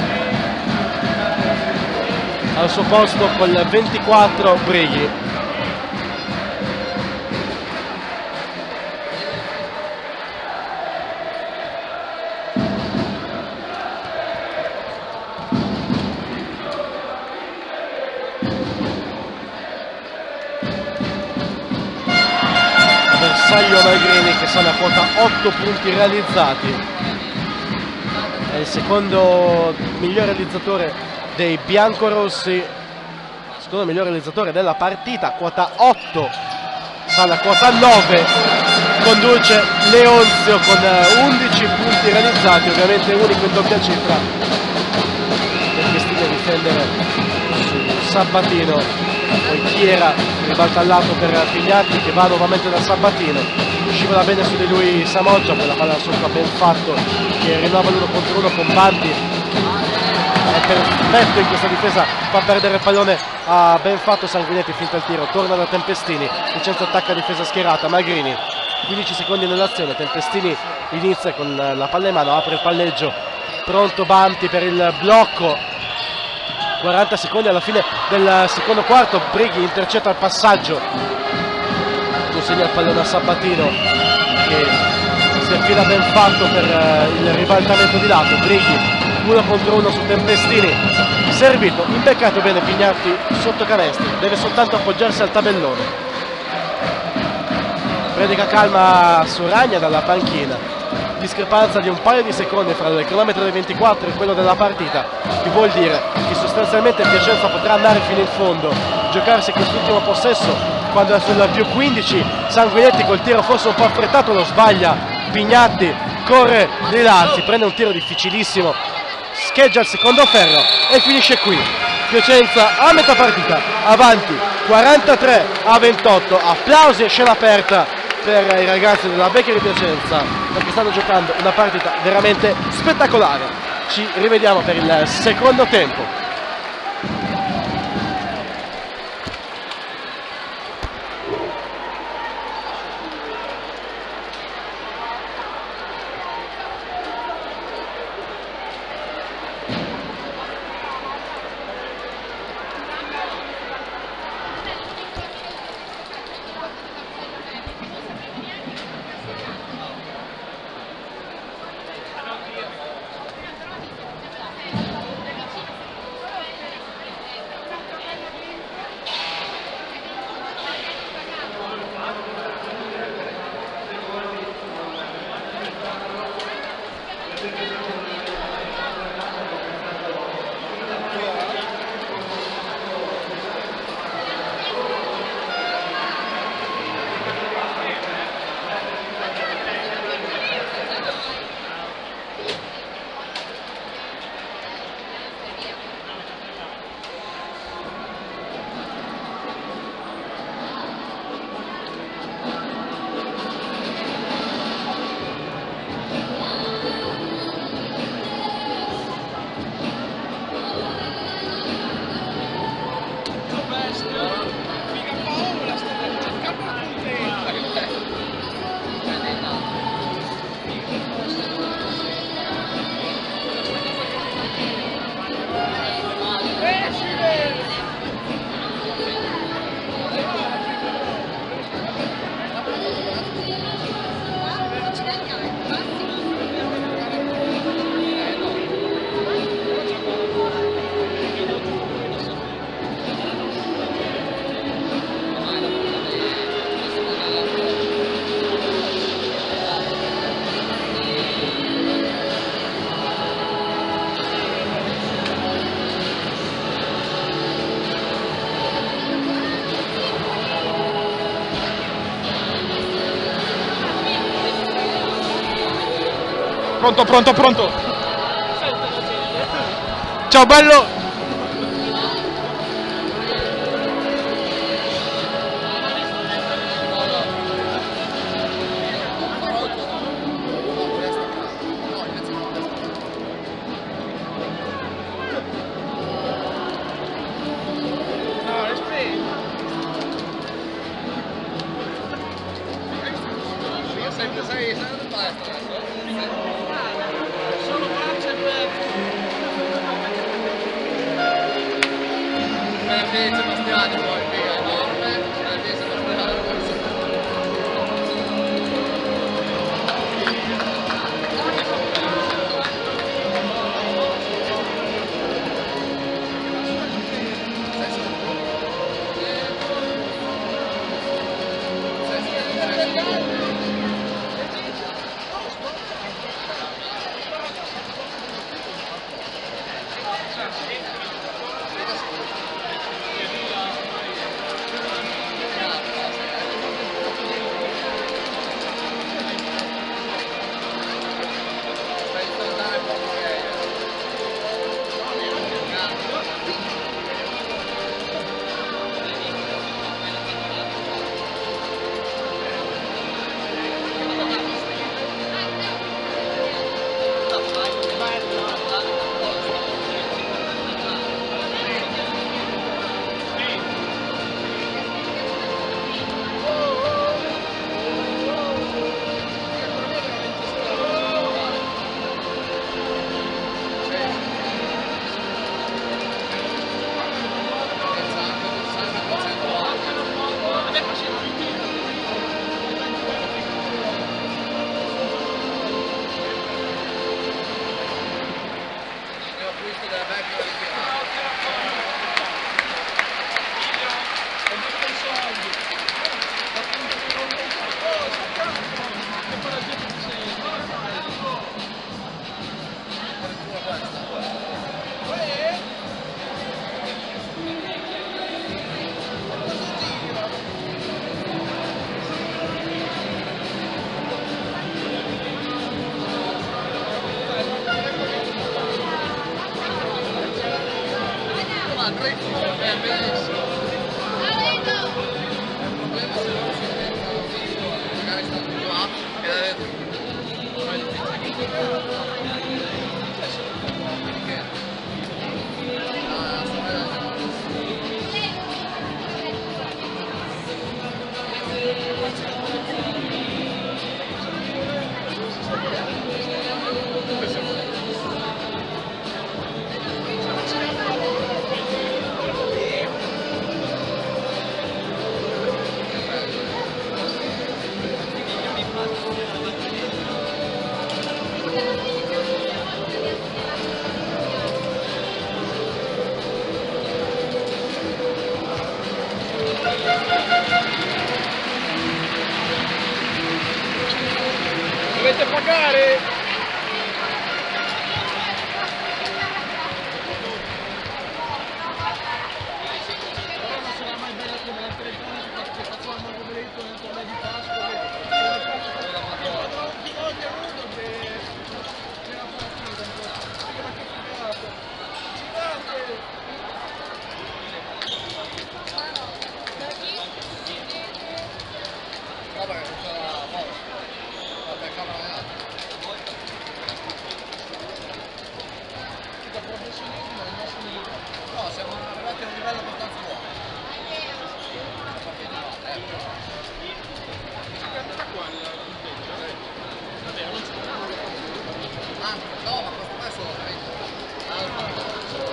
al suo posto con il 24 Brighi. Bersaglio Magrini che sale a quota 8 punti realizzati, è il secondo miglior realizzatore dei biancorossi, secondo miglior realizzatore della partita, quota 8, sale a quota 9, conduce Leonzio con 11 punti realizzati, ovviamente unico in doppia cifra perché stile a difendere su Sabatino. Poi Chiera ribalta al lato per Pignatti che va nuovamente da Sabatino, scivola bene su di lui Samoggia, poi la palla sotto ben fatto che rinnova l'1 contro 1 con Banti, è perfetto in questa difesa, fa perdere il pallone ha ben fatto Sanguinetti, finta il tiro, torna da Tempestini, Vicenza attacca difesa schierata, Magrini, 15 secondi nell'azione, Tempestini inizia con la palla in mano, apre il palleggio, pronto Banti per il blocco, 40 secondi alla fine del secondo quarto, Brighi intercetta il passaggio, consegna il pallone a Sabatino che si affida ben fatto per il ribaltamento di lato, Brighi 1 contro 1 su Tempestini, servito, imbeccato bene Pignatti sotto canestro, deve soltanto appoggiarsi al tabellone. Predica calma su Ragna dalla panchina, discrepanza di un paio di secondi fra il cronometro dei 24 e quello della partita, che vuol dire che sostanzialmente il Piacenza potrà andare fino in fondo, giocarsi quest'ultimo possesso quando è sul più 15, Sanguinetti col tiro forse un po' affrettato lo sbaglia, Pignatti corre di là, si prende un tiro difficilissimo, scheggia il secondo ferro e finisce qui. Piacenza a metà partita, avanti 43-28, applausi e scena aperta per i ragazzi della Becchi di Piacenza perché stanno giocando una partita veramente spettacolare. Ci rivediamo per il secondo tempo. Pronto, pronto, pronto. Ciao bello. giocare! No, siamo arrivati a un livello abbastanza buono. No, ma questo qua è solo 30.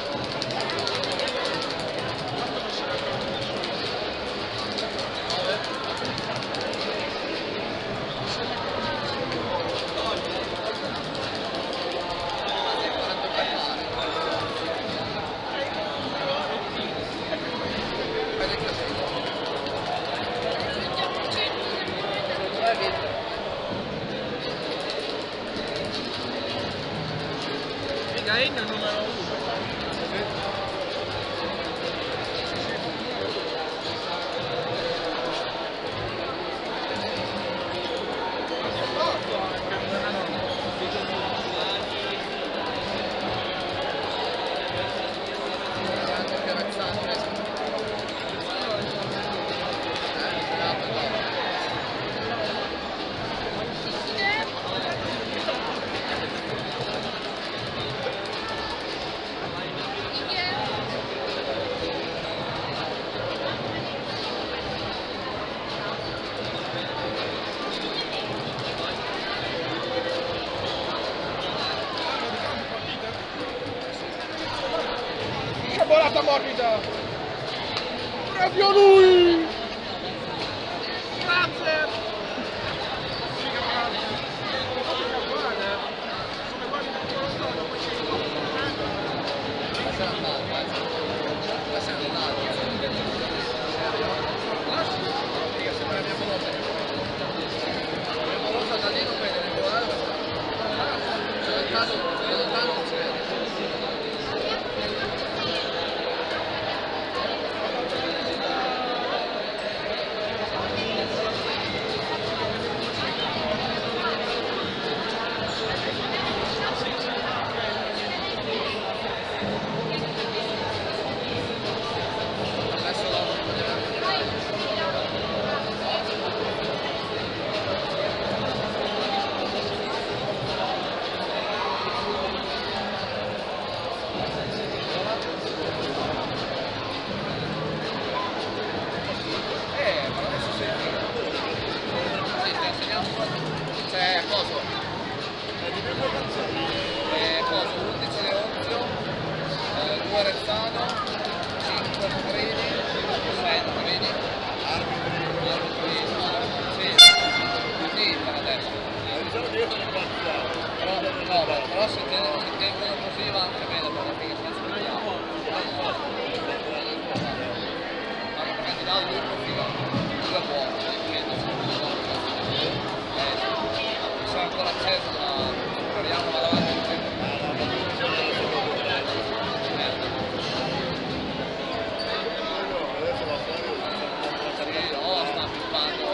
Gain numero 1. Sciabolata morbida! Proprio lui! Grazie! C'è coso? Coso, 11 Leonzio, 2 Rezzano, 5 Mogherini, 6 Mogherini, sì, per adesso. Però se tengono così va anche bene per la fine, senza sbagliare. Ma perché dà lui profilo, due buoni, sono ancora acceso, ma speriamo vada avanti il tempo. No, sta pippando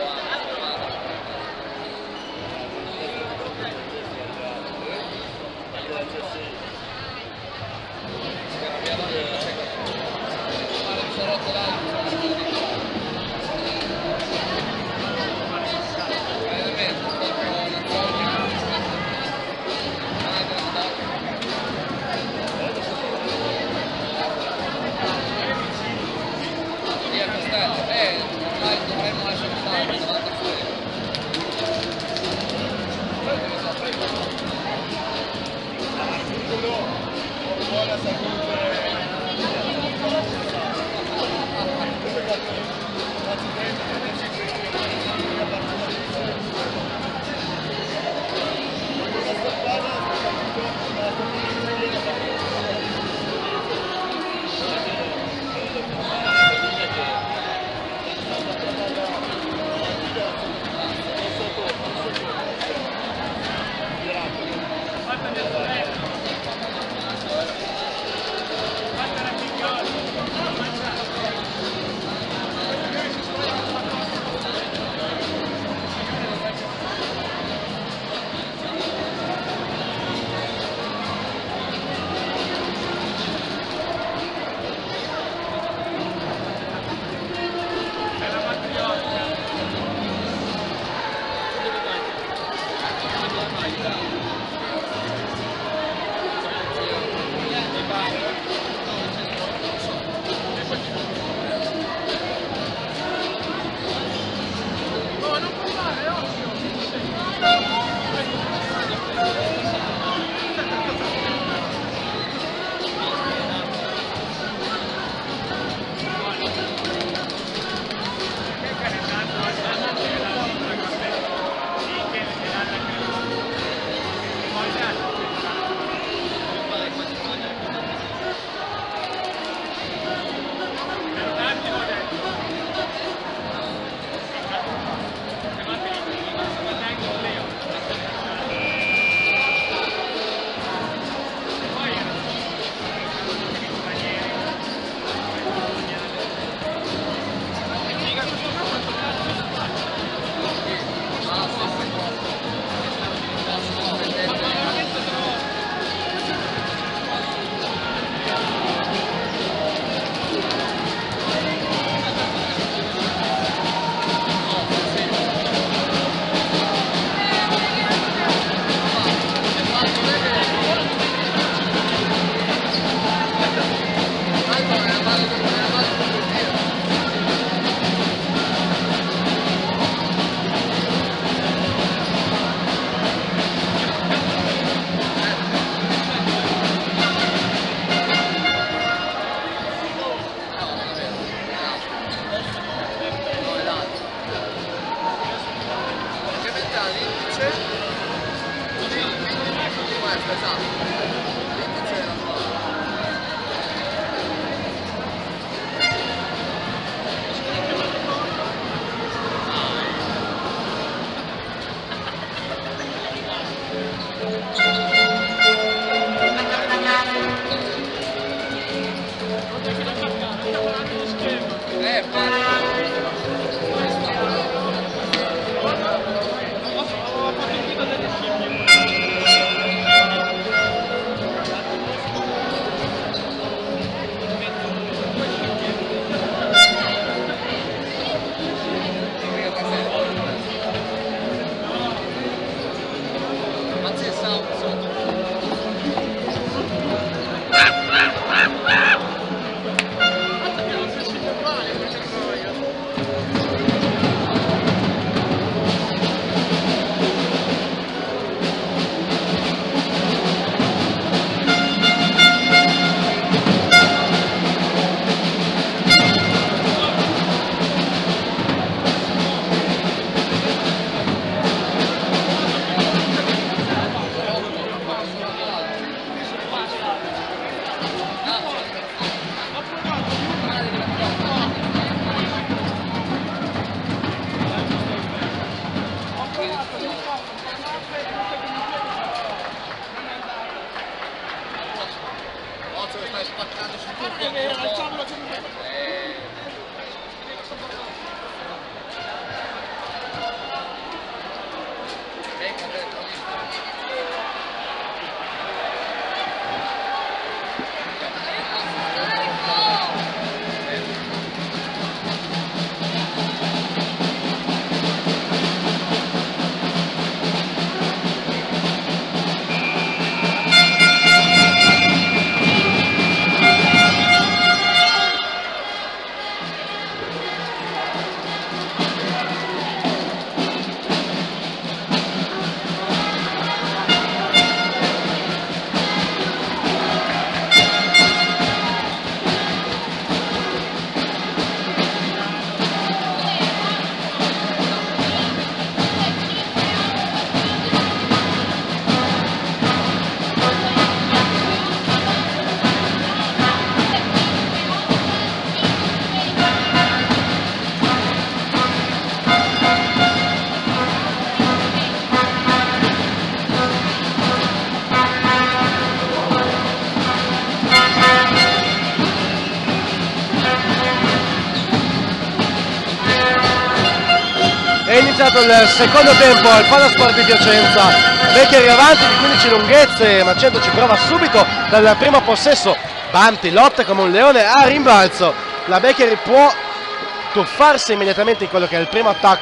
È iniziato il secondo tempo al Palasport di Piacenza. Beccheri avanti di 15 lunghezze, ma Cento ci prova subito dal primo possesso. Banti lotta come un leone a rimbalzo. La Beccheri può tuffarsi immediatamente in quello che è il primo attacco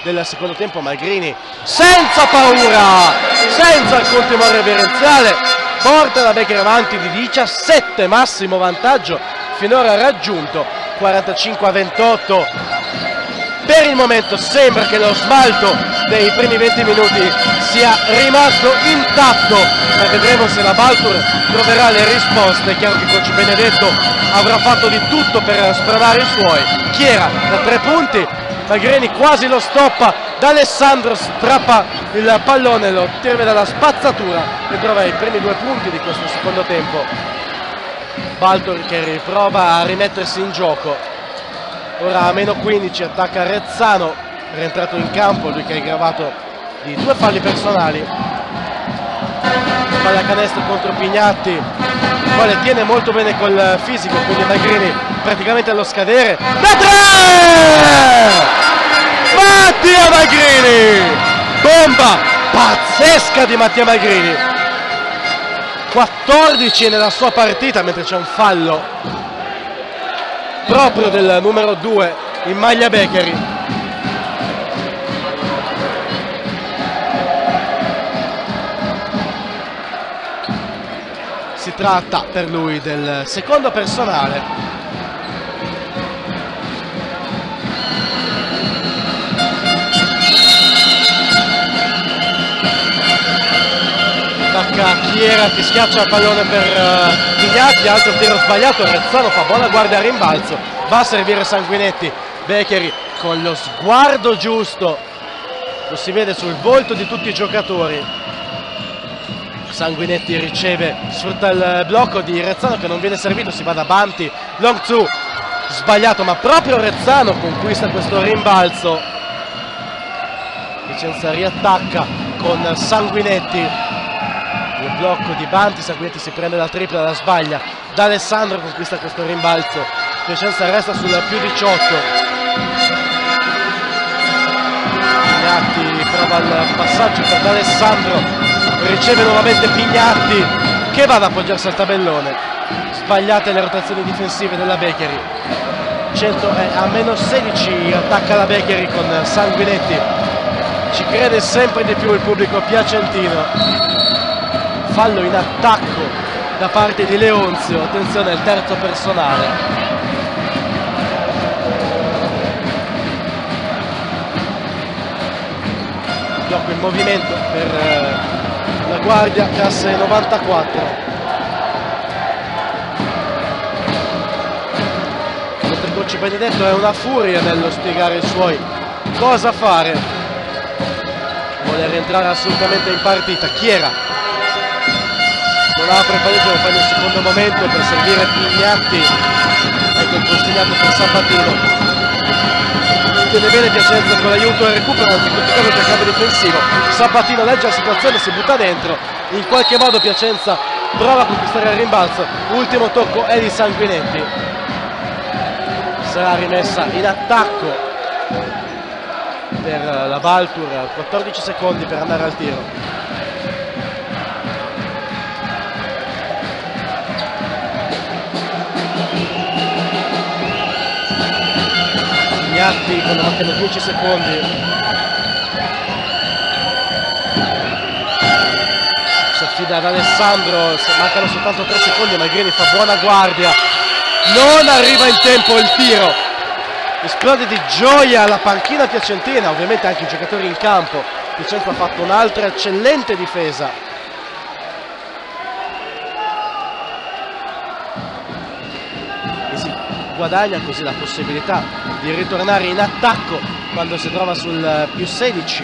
del secondo tempo. Magrini senza paura, senza alcun timore reverenziale, porta la Beccheri avanti di 17, massimo vantaggio finora raggiunto, 45-28. Per il momento sembra che lo smalto dei primi 20 minuti sia rimasto intatto, ma vedremo se la Baltur troverà le risposte. È chiaro che coach Benedetto avrà fatto di tutto per spronare i suoi. Chiera da 3 punti, Magrini quasi lo stoppa, D'Alessandro strappa il pallone, lo tira dalla spazzatura e trova i primi 2 punti di questo secondo tempo. Baltur che riprova a rimettersi in gioco. Ora a meno 15 attacca Rezzano, rientrato in campo, lui che è gravato di 2 falli personali. Pallacanestro contro Pignatti, il quale tiene molto bene col fisico, quindi Magrini praticamente allo scadere. Da 3! Mattia Magrini! Bomba pazzesca di Mattia Magrini! 14 nella sua partita, mentre c'è un fallo proprio del numero 2 in maglia Beccheri. Si tratta per lui del secondo personale. Attacca Chiera che schiaccia il pallone per Pignatti, altro tiro sbagliato, Rezzano fa buona guardia a rimbalzo, va a servire Sanguinetti. Beccheri con lo sguardo giusto, lo si vede sul volto di tutti i giocatori. Sanguinetti riceve, sfrutta il blocco di Rezzano che non viene servito, si va da Banti, long two, sbagliato, ma proprio Rezzano conquista questo rimbalzo. Vicenza riattacca con Sanguinetti. Il blocco di Banti, Sanguinetti si prende la tripla, la sbaglia, D'Alessandro conquista questo rimbalzo, Piacenza resta sul più 18. Pignatti prova il passaggio per D'Alessandro, riceve nuovamente Pignatti che va ad appoggiarsi al tabellone. Sbagliate le rotazioni difensive della Beccheri. 100 è a meno 16, attacca la Beccheri con Sanguinetti, ci crede sempre di più il pubblico piacentino. Fallo in attacco da parte di Leonzio, attenzione al terzo personale. Blocco in movimento per la guardia, classe 94. Mentre coach Benedetto è una furia nello spiegare ai suoi cosa fare. Vuole rientrare assolutamente in partita. Chiera non apre il palleggio, lo fa nel secondo momento per servire Pignatti. Ecco il consegnato per Sabatino. Tiene bene Piacenza con l'aiuto e recupero, anzi in questo caso per cambio difensivo. Sabatino legge la situazione, si butta dentro. In qualche modo Piacenza prova a conquistare il rimbalzo. Ultimo tocco è di Sanguinetti. Sarà rimessa in attacco per la Baltur, 14 secondi per andare al tiro. Pignatti quando mancano 10 secondi si affida ad Alessandro, mancano soltanto 3 secondi, Magrini fa buona guardia, non arriva in tempo il tiro, esplode di gioia la panchina piacentina, ovviamente anche i giocatori in campo. Piacenza ha fatto un'altra eccellente difesa. Guadagna così la possibilità di ritornare in attacco quando si trova sul più 16.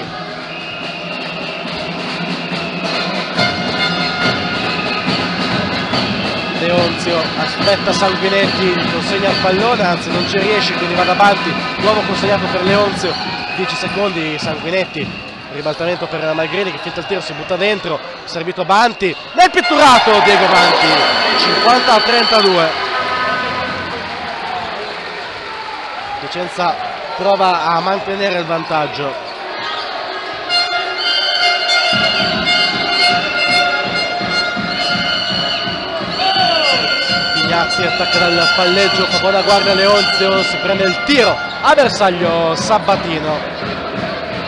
Leonzio aspetta Sanguinetti, consegna il pallone, anzi non ci riesce, quindi va avanti, nuovo consegnato per Leonzio, 10 secondi Sanguinetti, ribaltamento per Magrini che filtra il tiro, si butta dentro, servito Banti, nel pitturato Diego Banti, 50-32. Piacenza prova a mantenere il vantaggio. Pignatti attacca dal palleggio, fa buona guardia Leonzio, si prende il tiro a bersaglio Sabatino.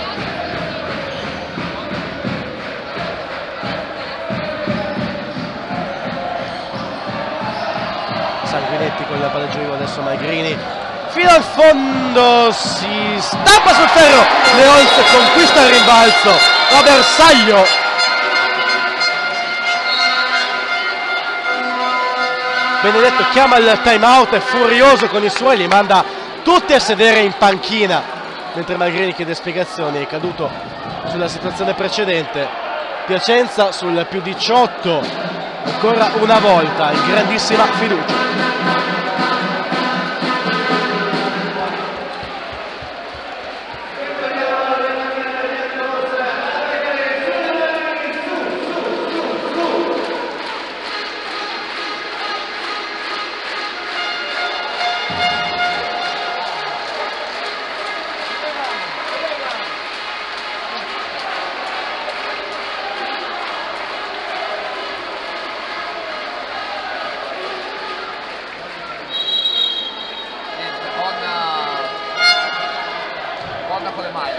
il palleggio vivo adesso Magrini fino al fondo, si stampa sul ferro, Leonzio conquista il rimbalzo, a bersaglio Benedetto chiama il time out, è furioso con i suoi, li manda tutti a sedere in panchina, mentre Magrini chiede spiegazioni, è caduto sulla situazione precedente. Piacenza sul più 18 ancora una volta, in grandissima fiducia. Con le mani.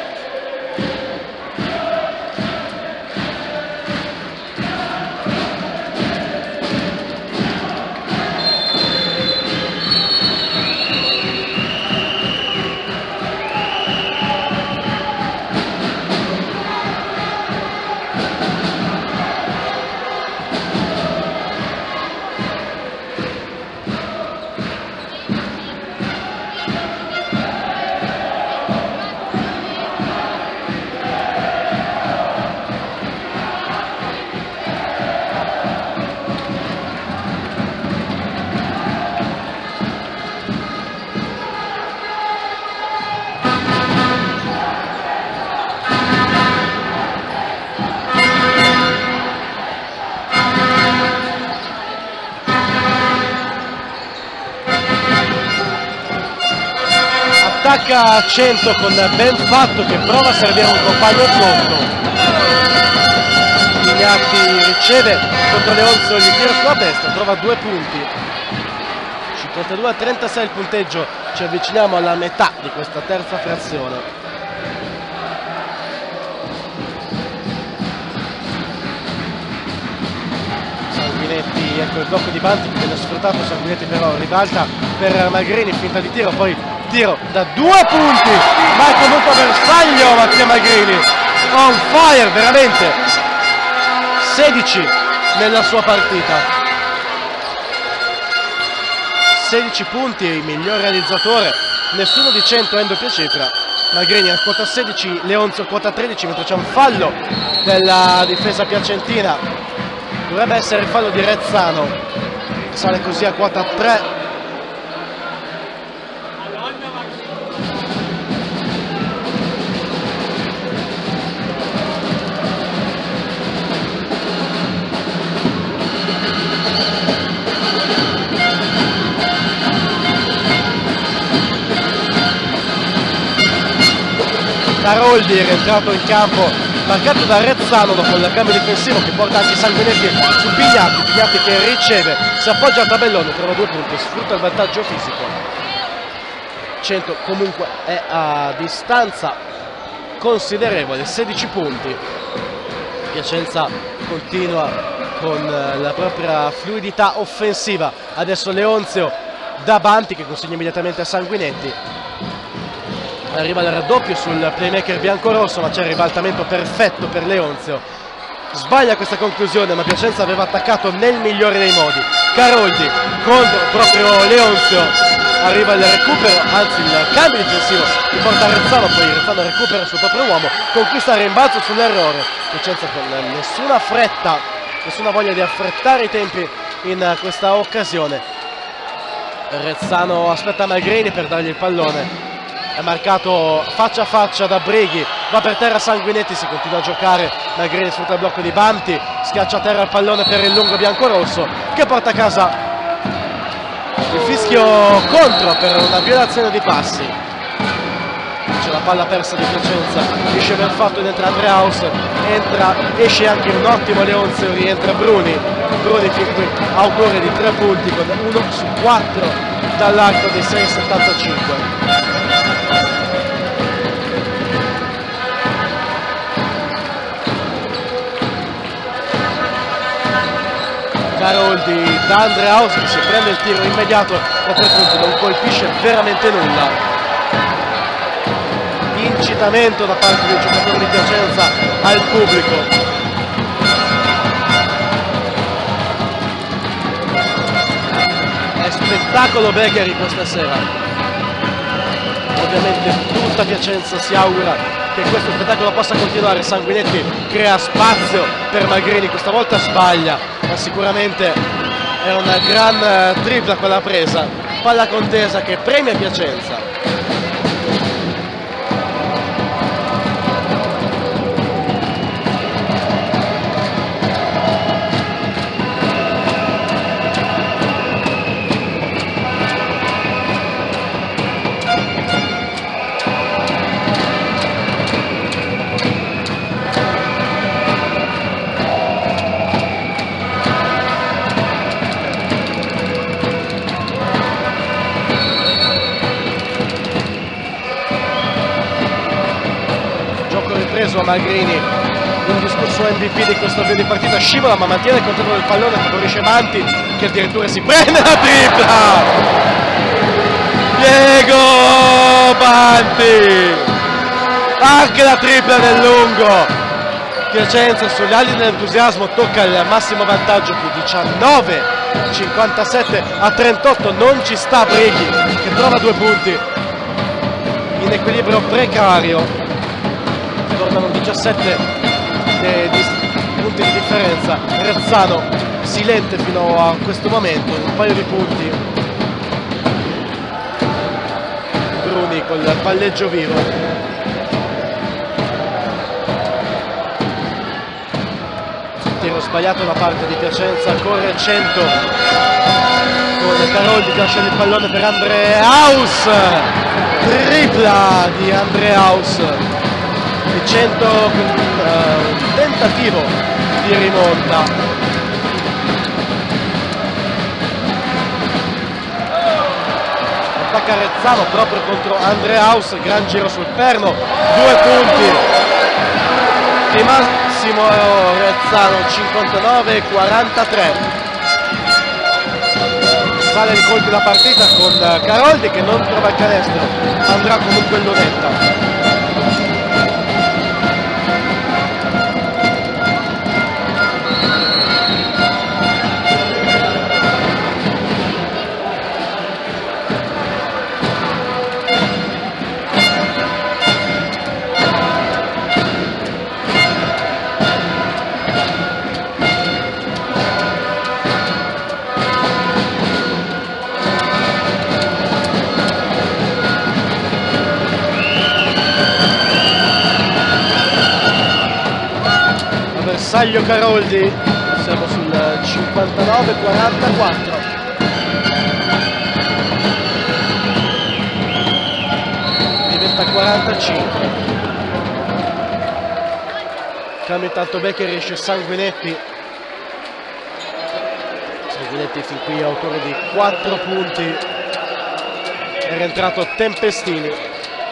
Attacca a 100 con Ben Fatto che prova a servire un compagno sotto. Ignatti riceve contro Leonzio, gli tira sulla testa, trova 2 punti. 52-36 il punteggio, ci avviciniamo alla metà di questa terza frazione. Sanguinetti, ecco il blocco di Banti che viene sfruttato, Sanguinetti però ribalta per Magrini, finta di tiro, poi tiro da 2 punti, ma comunque bersaglio Mattia Magrini, on fire veramente, 16 nella sua partita, 16 punti, il miglior realizzatore, nessuno di 100 è in doppia cifra. Magrini a quota 16, Leonzio quota 13, mentre c'è un fallo della difesa piacentina, dovrebbe essere il fallo di Rezzano, sale così a quota 3. Caroldi è rientrato in campo, marcato da Rezzano dopo il cambio difensivo che porta anche Sanguinetti su Pignatti, Pignatti che riceve, si appoggia al tabellone, trova 2 punti, sfrutta il vantaggio fisico. 100 comunque è a distanza considerevole, 16 punti. Piacenza continua con la propria fluidità offensiva, adesso Leonzio davanti che consegna immediatamente a Sanguinetti. Arriva il raddoppio sul playmaker biancorosso, ma c'è il ribaltamento perfetto per Leonzio. Sbaglia questa conclusione, ma Piacenza aveva attaccato nel migliore dei modi. Caroldi contro proprio Leonzio, arriva il recupero, anzi il cambio difensivo che porta Rezzano, poi Rezzano recupera il suo proprio uomo, conquista il rimbalzo sull'errore. Piacenza con nessuna fretta, nessuna voglia di affrettare i tempi in questa occasione. Rezzano aspetta Magrini per dargli il pallone. È marcato faccia a faccia da Brighi, va per terra Sanguinetti, si continua a giocare, Magrini sfrutta il blocco di Banti, schiaccia a terra il pallone per il lungo biancorosso che porta a casa il fischio contro per una violazione di passi. C'è la palla persa di Piacenza, esce Ben Fatto ed entra Andrea Haus, esce anche un ottimo Leonzio, rientra Bruni fin qui autore di 3 punti con 1 su 4 dall'arco dei 6,75. Caroldi da Andrea Haus che si prende il tiro immediato da 3 punti, non colpisce veramente nulla. Incitamento da parte del giocatore di Piacenza al pubblico. È spettacolo Begheri questa sera. Ovviamente tutta Piacenza si augura che questo spettacolo possa continuare. Sanguinetti crea spazio per Magrini, questa volta sbaglia, ma sicuramente è una gran tripla quella presa. Palla contesa che premia Piacenza. Preso a Magrini, indiscusso MVP di questo avvio di partita, scivola ma mantiene il controllo del pallone, favorisce Manti che addirittura si prende la tripla. Diego Manti, anche la tripla del lungo. Piacenza sugli ali dell'entusiasmo tocca il massimo vantaggio più 19, 57 a 38, non ci sta Brighi che trova 2 punti in equilibrio precario. Tornano 17 punti di differenza. Rezzano silente fino a questo momento, un paio di punti. Bruni col palleggio vivo. Tiro sbagliato da parte di Piacenza, corre 100 con Caroldi che lascia il pallone per Andreaus, tripla di Andreaus. 100 con un tentativo di rimonta. Attacca Rezzano proprio contro Andreaus, gran giro sul perno, 2 punti di Massimo Rezzano, 59-43. Sale il colpo della partita con Caroldi che non trova il canestro, andrà comunque in lunetta. Bersaglio Caroldi, siamo sul 59-44. Diventa 45. Cambia intanto Becker, riesce Sanguinetti. Sanguinetti fin qui autore di 4 punti. È rientrato Tempestini.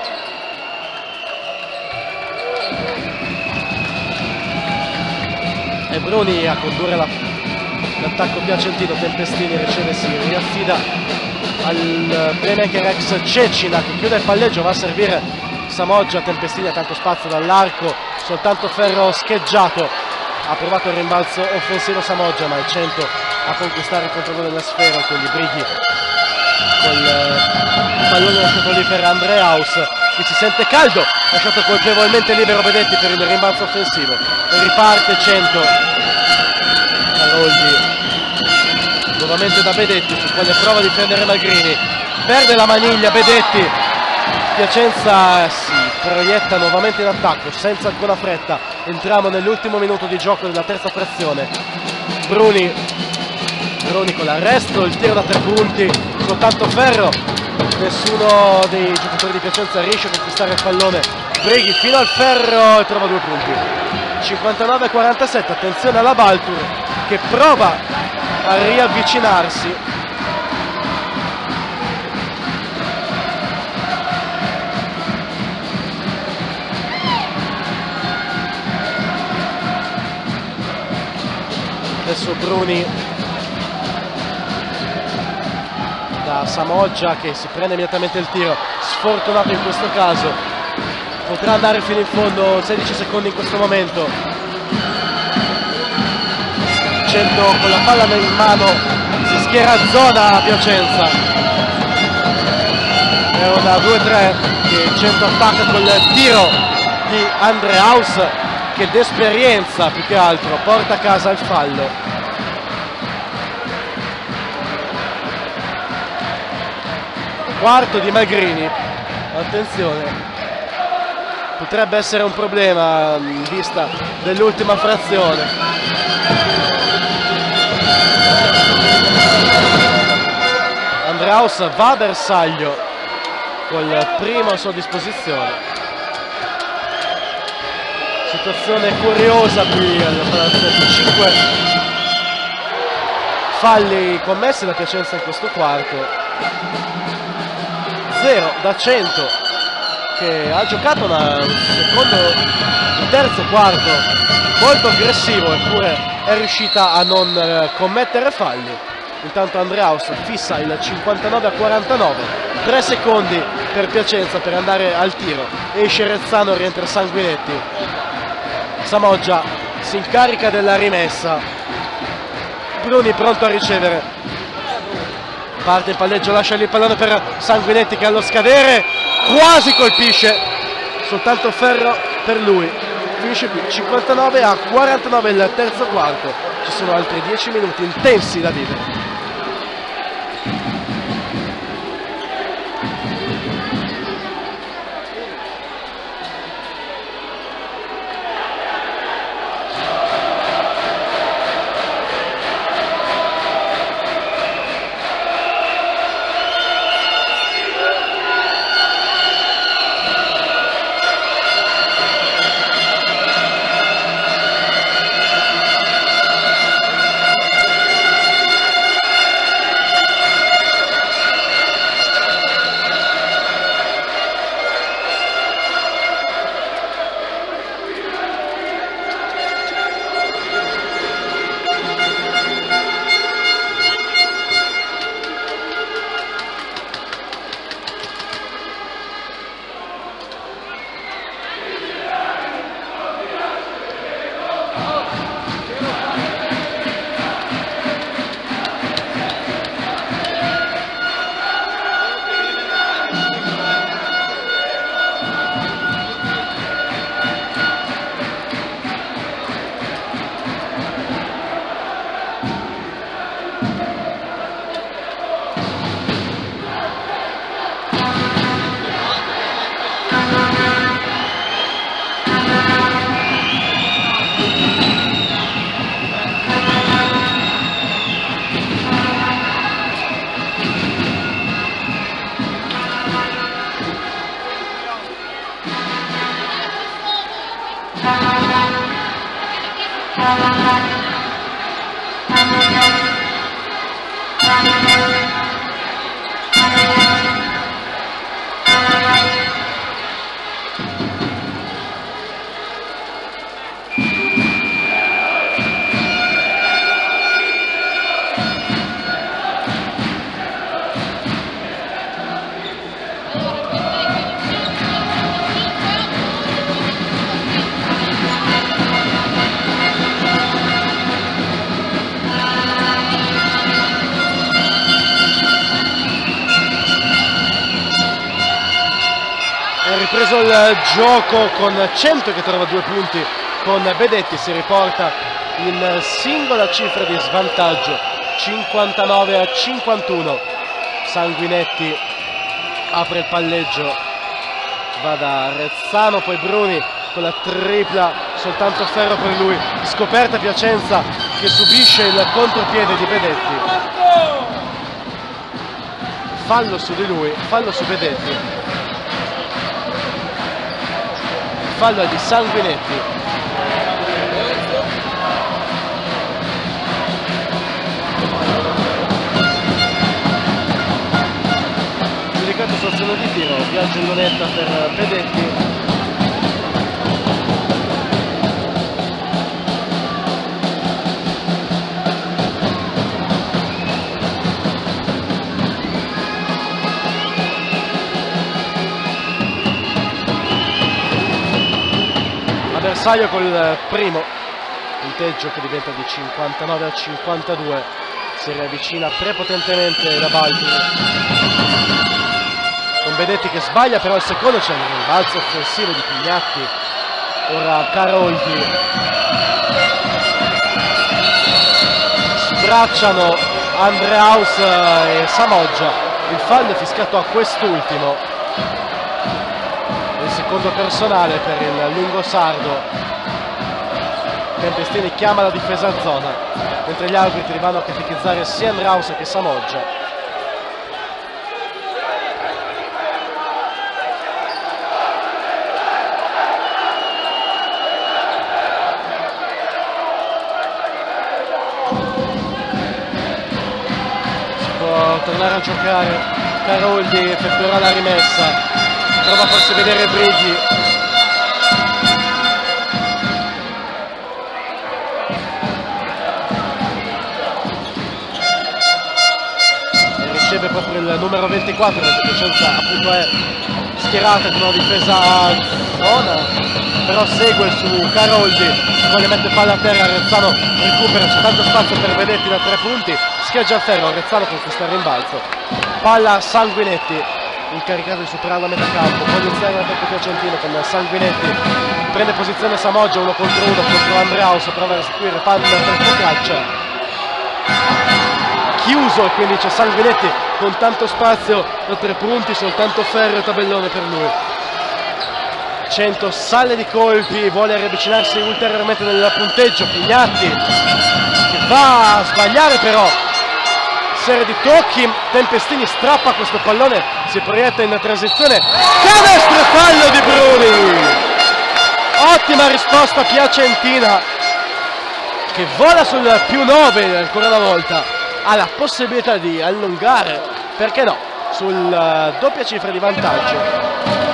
E Bruni a condurre l'attacco piacentino. Tempestini riceve, si riaffida al playmaker ex Cecina che chiude il palleggio, va a servire Samoggia. Tempestini ha tanto spazio dall'arco, soltanto ferro scheggiato. Ha provato il rimbalzo offensivo Samoggia, ma è 100 a conquistare il controllo della sfera, quindi Brighi col pallone lasciato lì per Andreaus che si sente caldo, lasciato colpevolmente libero Bedetti per il rimbalzo offensivo. Riparte 100. Caroldi nuovamente da Bedetti, su quale prova a difendere Magrini, perde la maniglia Bedetti. Piacenza si proietta nuovamente in attacco senza alcuna fretta. Entriamo nell'ultimo minuto di gioco della terza frazione. Bruni con l'arresto, il tiro da 3 punti, soltanto ferro. Nessuno dei giocatori di Piacenza riesce a conquistare il pallone. Brighi fino al ferro e trova 2 punti. 59-47, attenzione alla Baltur che prova a riavvicinarsi. Adesso Bruni da da Samoggia che si prende immediatamente il tiro, sfortunato in questo caso, potrà andare fino in fondo, 16 secondi in questo momento. 100 con la palla in mano, si schiera a zona a Piacenza. È una 2-3 che 100 attacca col tiro di Andreaus che d'esperienza più che altro porta a casa il fallo. Quarto di Magrini, attenzione, potrebbe essere un problema in vista dell'ultima frazione. Andreaus va a bersaglio col primo a sua disposizione. Situazione curiosa qui al palazzetto, 5 falli commessi da Piacenza in questo quarto. 0 da 100 che ha giocato un terzo quarto molto aggressivo, eppure è riuscita a non commettere falli. Intanto Andreaus fissa il 59-49, 3 secondi per Piacenza per andare al tiro. Esce Rezzano, rientra Sanguinetti. Samoggia si incarica della rimessa, Bruni pronto a ricevere. Parte il palleggio, lascia lì il pallone per Sanguinetti che allo scadere quasi colpisce, soltanto ferro per lui. Finisce qui 59-49 il terzo quarto, ci sono altri 10 minuti intensi da vivere. Preso il gioco con 100 che trova 2 punti con Bedetti, si riporta in singola cifra di svantaggio 59-51. Sanguinetti apre il palleggio, va da Rezzano, poi Bruni con la tripla, soltanto ferro per lui. Scoperta Piacenza che subisce il contropiede di Bedetti, fallo su di lui, fallo su Bedetti. Fallo di Sanguinetti. Giudicato su azione di tiro, viaggio in lunetta per Bedetti. bersaglio col primo punteggio che diventa di 59 a 52, si riavvicina prepotentemente da Balti con Benetti che sbaglia, però al secondo c'è un rimbalzo offensivo di Pignatti. Ora Caroldi, sbracciano Andreaus e Samoggia, il fallo è fischiato a quest'ultimo, il secondo personale per il lungo sardo. Tempestini chiama la difesa a zona, mentre gli arbitri vanno a catechizzare sia Andreaus che Samoggia. Tornare a giocare, Caroldi effettuerà la rimessa, prova a farsi vedere Brighi, e riceve proprio il numero 24, la Piacenza appunto è schierata con una difesa a zona, però segue su Caroldi, poi mette palla a terra, Rezzano recupera, c'è tanto spazio per Benetti da 3 punti, scheggia a ferro, Rezzano conquista il rimbalzo, palla a Sanguinetti, incaricato di superare la metà campo, poi iniziare l'attacco piacentino con Sanguinetti, prende posizione Samoggia 1 contro 1 contro Andreaus, prova a restituire palla per Focaccia, chiuso, e quindi c'è Sanguinetti con tanto spazio da 3 punti, soltanto ferro e tabellone per lui. 100 sale di colpi, vuole riavvicinarsi ulteriormente nel punteggio, Pignatti che va a sbagliare, però serie di tocchi, Tempestini strappa questo pallone, si proietta in transizione, canestro e fallo di Bruni. Ottima risposta piacentina che vola sul +9 ancora una volta, ha la possibilità di allungare, perché no, sul doppia cifra di vantaggio.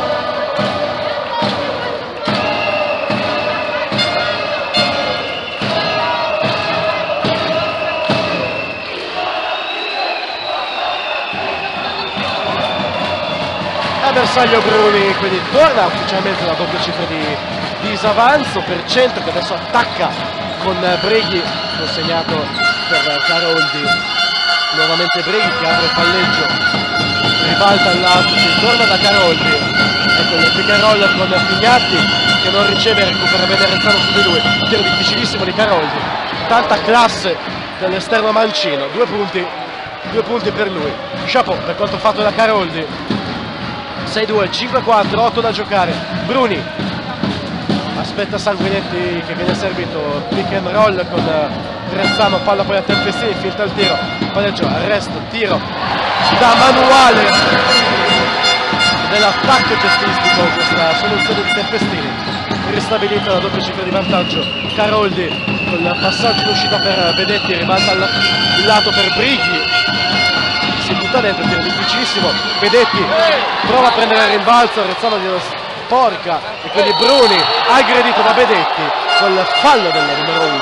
Bersaglio Bruni, quindi torna ufficialmente la doppia cifra di disavanzo per 100, che adesso attacca con Brighi, consegnato per Caroldi, nuovamente Brighi che apre il palleggio, ribalta al lato, si torna da Caroldi, ecco il pick and roll con Pignatti che non riceve, recupera bene Rezzano su di lui, tiro difficilissimo di Caroldi, tanta classe dell'esterno mancino, 2 punti per lui, chapeau per quanto fatto da Caroldi. 6-2, 5-4, 8 da giocare, Bruni aspetta Sanguinetti che viene servito, pick and roll con Rezzano, palla poi a Tempestini, finta il tiro, palleggio, arresto, tiro da manuale dell'attacco cestistico, questa soluzione di Tempestini, ristabilita la doppia cifra di vantaggio, Caroldi con il passaggio in uscita per Benetti, ribalta il lato per Brighi, si butta dentro, tiro difficilissimo, Benetti prova a prendere il rimbalzo, Rezzano glielo sporca e quindi Bruni aggredito da Benetti col fallo del numero 11.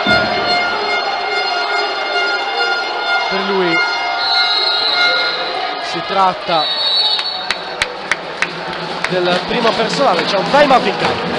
Per lui si tratta del primo personale, c'è un time out in campo.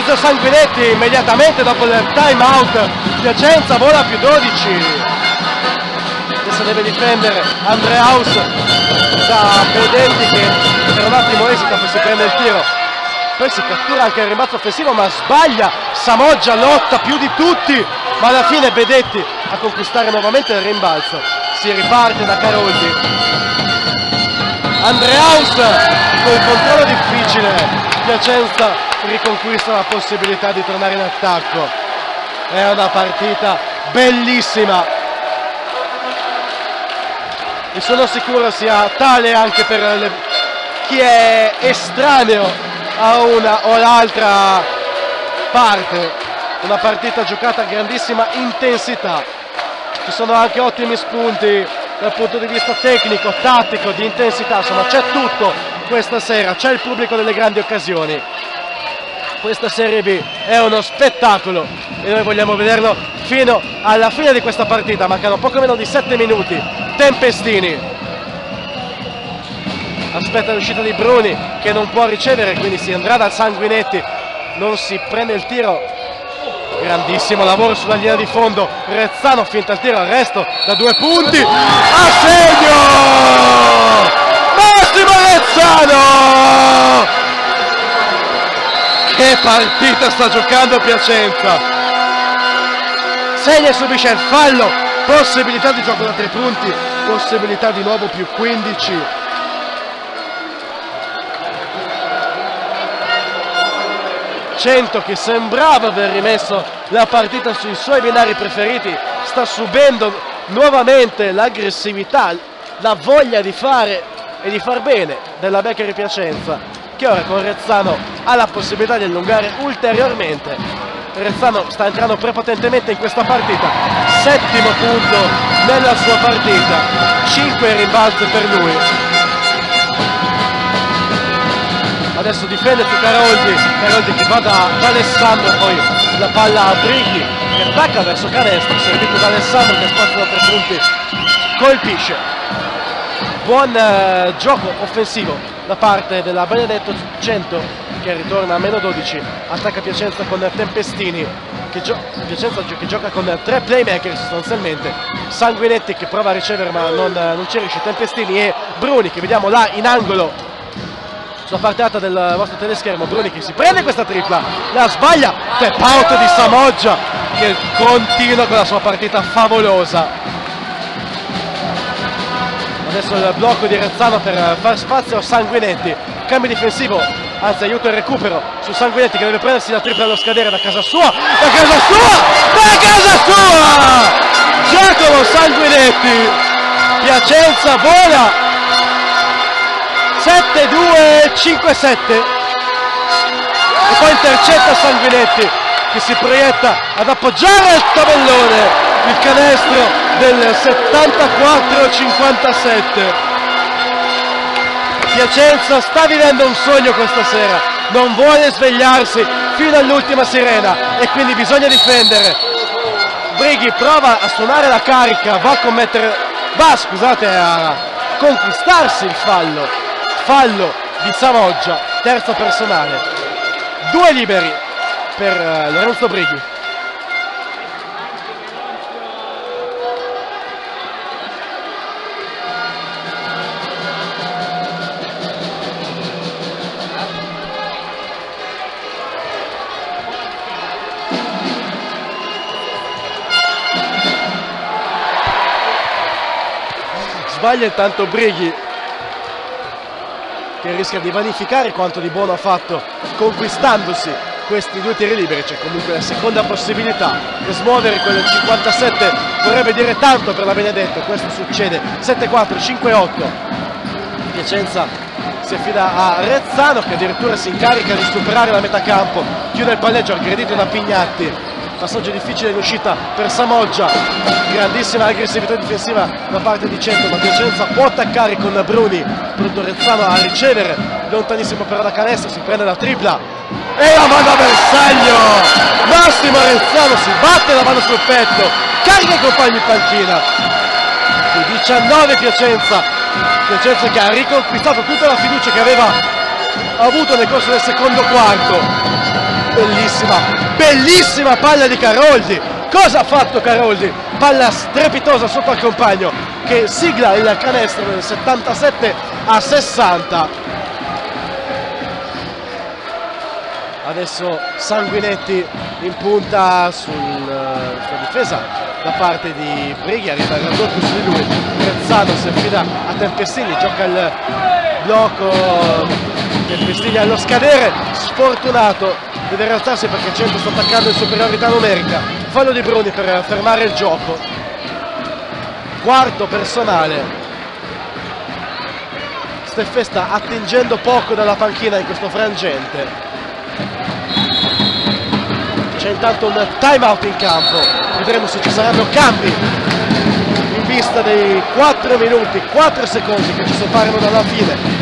mezzo Sanguinetti immediatamente dopo il time out. Piacenza vola più 12. Adesso deve difendere Andreaus da Bedetti che per un attimo esita, poi si prende il tiro, poi si cattura anche il rimbalzo offensivo ma sbaglia. Samoggia lotta più di tutti, ma alla fine Bedetti a conquistare nuovamente il rimbalzo. Si riparte da Caroldi. Andreaus con il controllo difficile. Piacenza riconquista la possibilità di tornare in attacco. È una partita bellissima e sono sicuro sia tale anche per chi è estraneo a una o l'altra parte. Una partita giocata a grandissima intensità. Ci sono anche ottimi spunti dal punto di vista tecnico, tattico, di intensità, insomma c'è tutto questa sera, c'è il pubblico delle grandi occasioni. Questa Serie B è uno spettacolo e noi vogliamo vederlo fino alla fine di questa partita. Mancano poco meno di 7 minuti. Tempestini aspetta l'uscita di Bruni che non può ricevere, quindi si andrà dal Sanguinetti, non si prende il tiro. Grandissimo lavoro sulla linea di fondo. Rezzano finta il tiro, arresto da 2 punti. A segno Massimo Rezzano. Che partita sta giocando Piacenza. Segna e subisce il fallo. Possibilità di gioco da 3 punti. Possibilità di nuovo più 15. Cento che sembrava aver rimesso la partita sui suoi binari preferiti, sta subendo nuovamente l'aggressività, la voglia di fare e di far bene della Beccheri Piacenza, che ora con Rezzano ha la possibilità di allungare ulteriormente. Rezzano sta entrando prepotentemente in questa partita, 7° punto nella sua partita, 5 rimbalzi per lui. Adesso difende su Caroldi che va da Alessandro, poi la palla a Brighi che attacca verso canestro, servito da Alessandro che spazia da 3 punti, colpisce. Buon gioco offensivo da parte della Benedetto. Cento che ritorna a meno 12, attacca Piacenza con Tempestini Piacenza che gioca con 3 playmaker sostanzialmente. Sanguinetti che prova a ricevere ma non ci riesce. Tempestini e Bruni che vediamo là in angolo sulla parte alta del vostro teleschermo. Bruni che si prende questa tripla, la sbaglia. Tap out di Samoggia che continua con la sua partita favolosa. Adesso il blocco di Rezzano per far spazio a Sanguinetti, cambio difensivo, anzi aiuto il recupero su Sanguinetti che deve prendersi la tripla allo scadere da casa sua. Giacomo Sanguinetti. Piacenza vola 7-2-5-7 e poi intercetta Sanguinetti che si proietta ad appoggiare il tabellone, il canestro del 74-57. Piacenza sta vivendo un sogno questa sera, non vuole svegliarsi fino all'ultima sirena e quindi bisogna difendere. Brighi prova a suonare la carica, va a conquistarsi il fallo di Samoggia, terzo personale. 2 liberi per Lorenzo Brighi. Sbaglia intanto Brighi che rischia di vanificare quanto di buono ha fatto conquistandosi questi 2 tiri liberi. C'è comunque la seconda possibilità per smuovere quel 57, vorrebbe dire tanto per la Benedetto. Questo succede. 7-4, 5-8. Piacenza si affida a Rezzano che addirittura si incarica di superare la metà campo, chiude il palleggio aggredito da Pignatti. Passaggio difficile in uscita per Samoggia, grandissima aggressività difensiva da parte di Cento, ma Piacenza può attaccare con Bruni. Pronto Rezzano a ricevere, lontanissimo però da canestro, si prende la tripla e la manda a bersaglio. Massimo Rezzano si batte la mano sul petto, carica i compagni in panchina. Di 19 Piacenza che ha riconquistato tutta la fiducia che aveva avuto nel corso del secondo quarto. bellissima palla di Caroldi. Cosa ha fatto Caroldi? Palla strepitosa sotto al compagno che sigla il canestro del 77-60. Adesso Sanguinetti in punta sulla difesa da parte di Brighi, arriva il raddoppio su di lui. Brezzano si affida a Tempestini, gioca il blocco. Tempestini allo scadere, sfortunato, deve rialzarsi perché Cento sta attaccando in superiorità numerica. Fallo di Bruni per fermare il gioco. Quarto personale. Steffè sta attingendo poco dalla panchina in questo frangente. C'è intanto un time out in campo, vedremo se ci saranno cambi in vista dei 4 minuti, 4 secondi che ci separano dalla fine.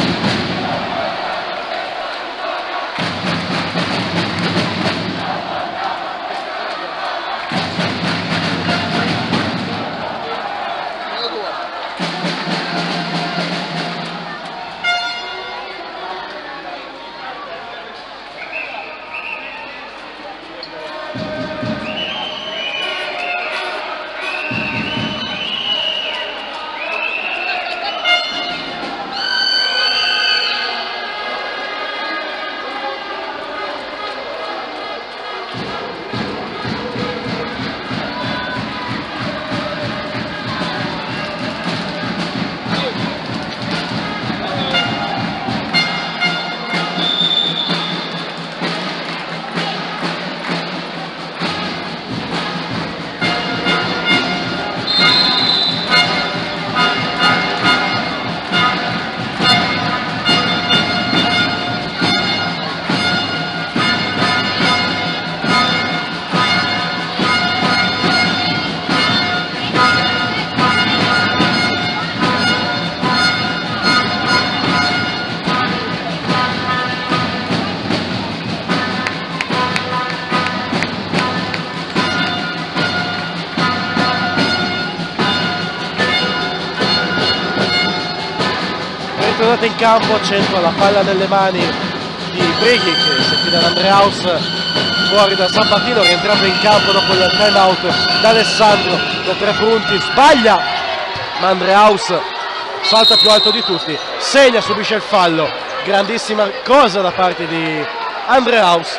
In campo, Cento la palla nelle mani di Brighi che si affida ad Andreaus fuori da Sabatino, rientrato in campo dopo il time out da Alessandro da 3 punti, sbaglia ma Andreaus salta più alto di tutti, segna, subisce il fallo, grandissima cosa da parte di Andreaus.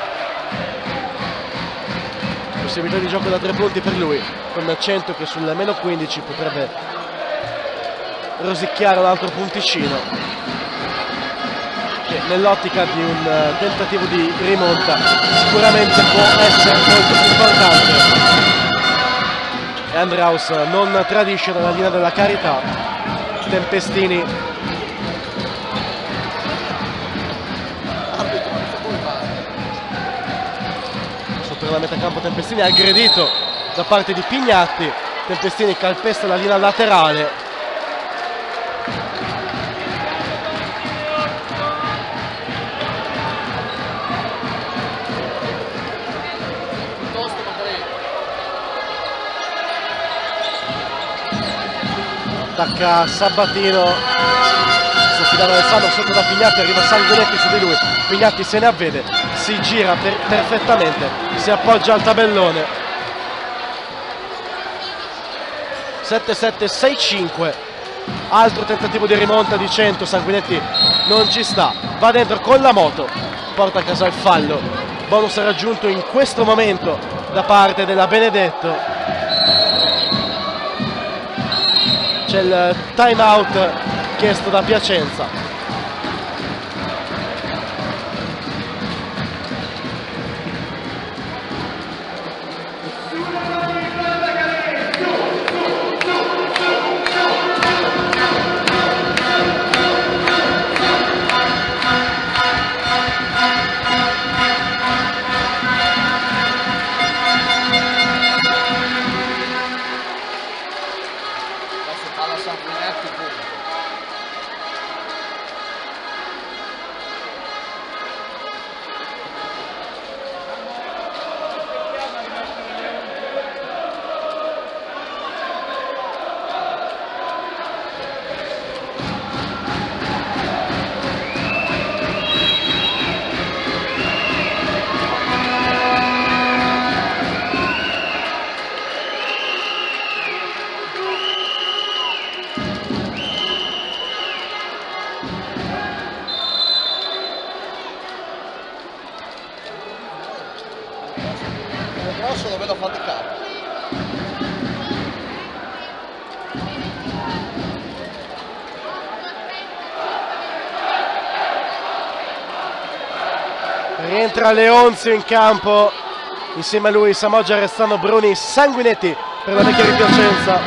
Possibilità di gioco da 3 punti per lui, con Cento che sul meno 15 potrebbe rosicchiare un altro punticino che nell'ottica di un tentativo di rimonta sicuramente può essere molto più importante. E Andreaus non tradisce dalla linea della carità. Tempestini sotto la metà campo, Tempestini aggredito da parte di Pignatti. Tempestini calpesta la linea laterale. Attacca Sabatino, si affidava Alessandro sotto da Pignatti, arriva Sanguinetti su di lui, Pignatti se ne avvede, si gira perfettamente, si appoggia al tabellone. 7-7-6-5, altro tentativo di rimonta di Cento, Sanguinetti non ci sta, va dentro con la moto, porta a casa il fallo, bonus raggiunto in questo momento da parte della Benedetto. C'è il time out chiesto da Piacenza. rosso lo vedo faticato. Rientra Leonzio in campo, insieme a lui Samoggia, restano Bruni, Sanguinetti per la vecchia di Piacenza.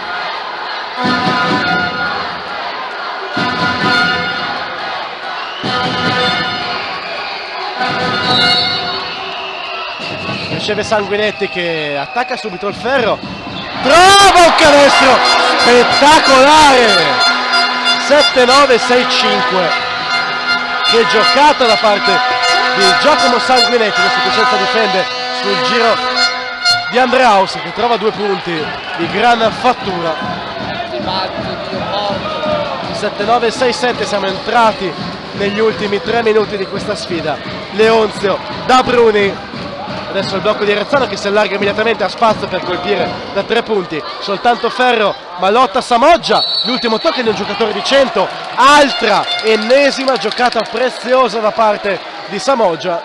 Riceve Sanguinetti che attacca subito il ferro, trova un canestro spettacolare, 7-9-6-5, che giocata da parte di Giacomo Sanguinetti. Adesso Piacenza difende sul giro di Andreaus che trova 2 punti di gran fattura. 7-9-6-7, siamo entrati negli ultimi 3 minuti di questa sfida. Leonzio da Bruni, adesso il blocco di Rezzano che si allarga immediatamente, a spazio per colpire da 3 punti, soltanto ferro ma lotta Samoggia, l'ultimo tocco di un giocatore di 100, altra ennesima giocata preziosa da parte di Samoggia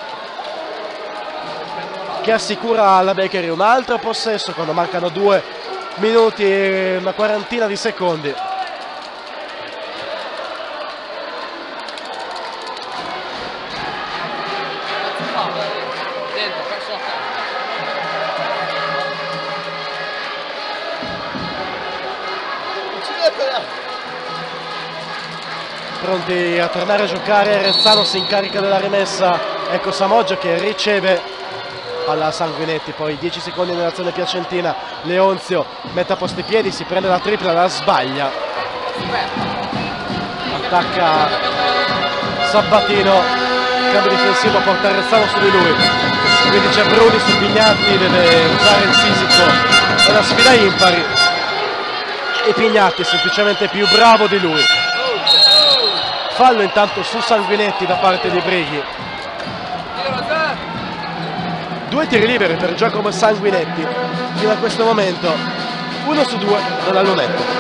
che assicura alla Bakery un altro possesso quando mancano 2 minuti e una quarantina di secondi. Pronti a tornare a giocare, Rezzano si incarica della rimessa, ecco Samoggia che riceve palla a Sanguinetti, poi 10 secondi nell'azione piacentina, Leonzio mette a posto i piedi, si prende la tripla, la sbaglia, attacca Sabatino, cambio difensivo, porta Rezzano su di lui, quindi c'è Bruni su Pignatti, deve usare il fisico, è una sfida impari e Pignatti è semplicemente più bravo di lui. Fallo intanto su Sanguinetti da parte di Brighi. 2 tiri liberi per Giacomo Sanguinetti fino a questo momento, 1 su 2 non ha lunetto.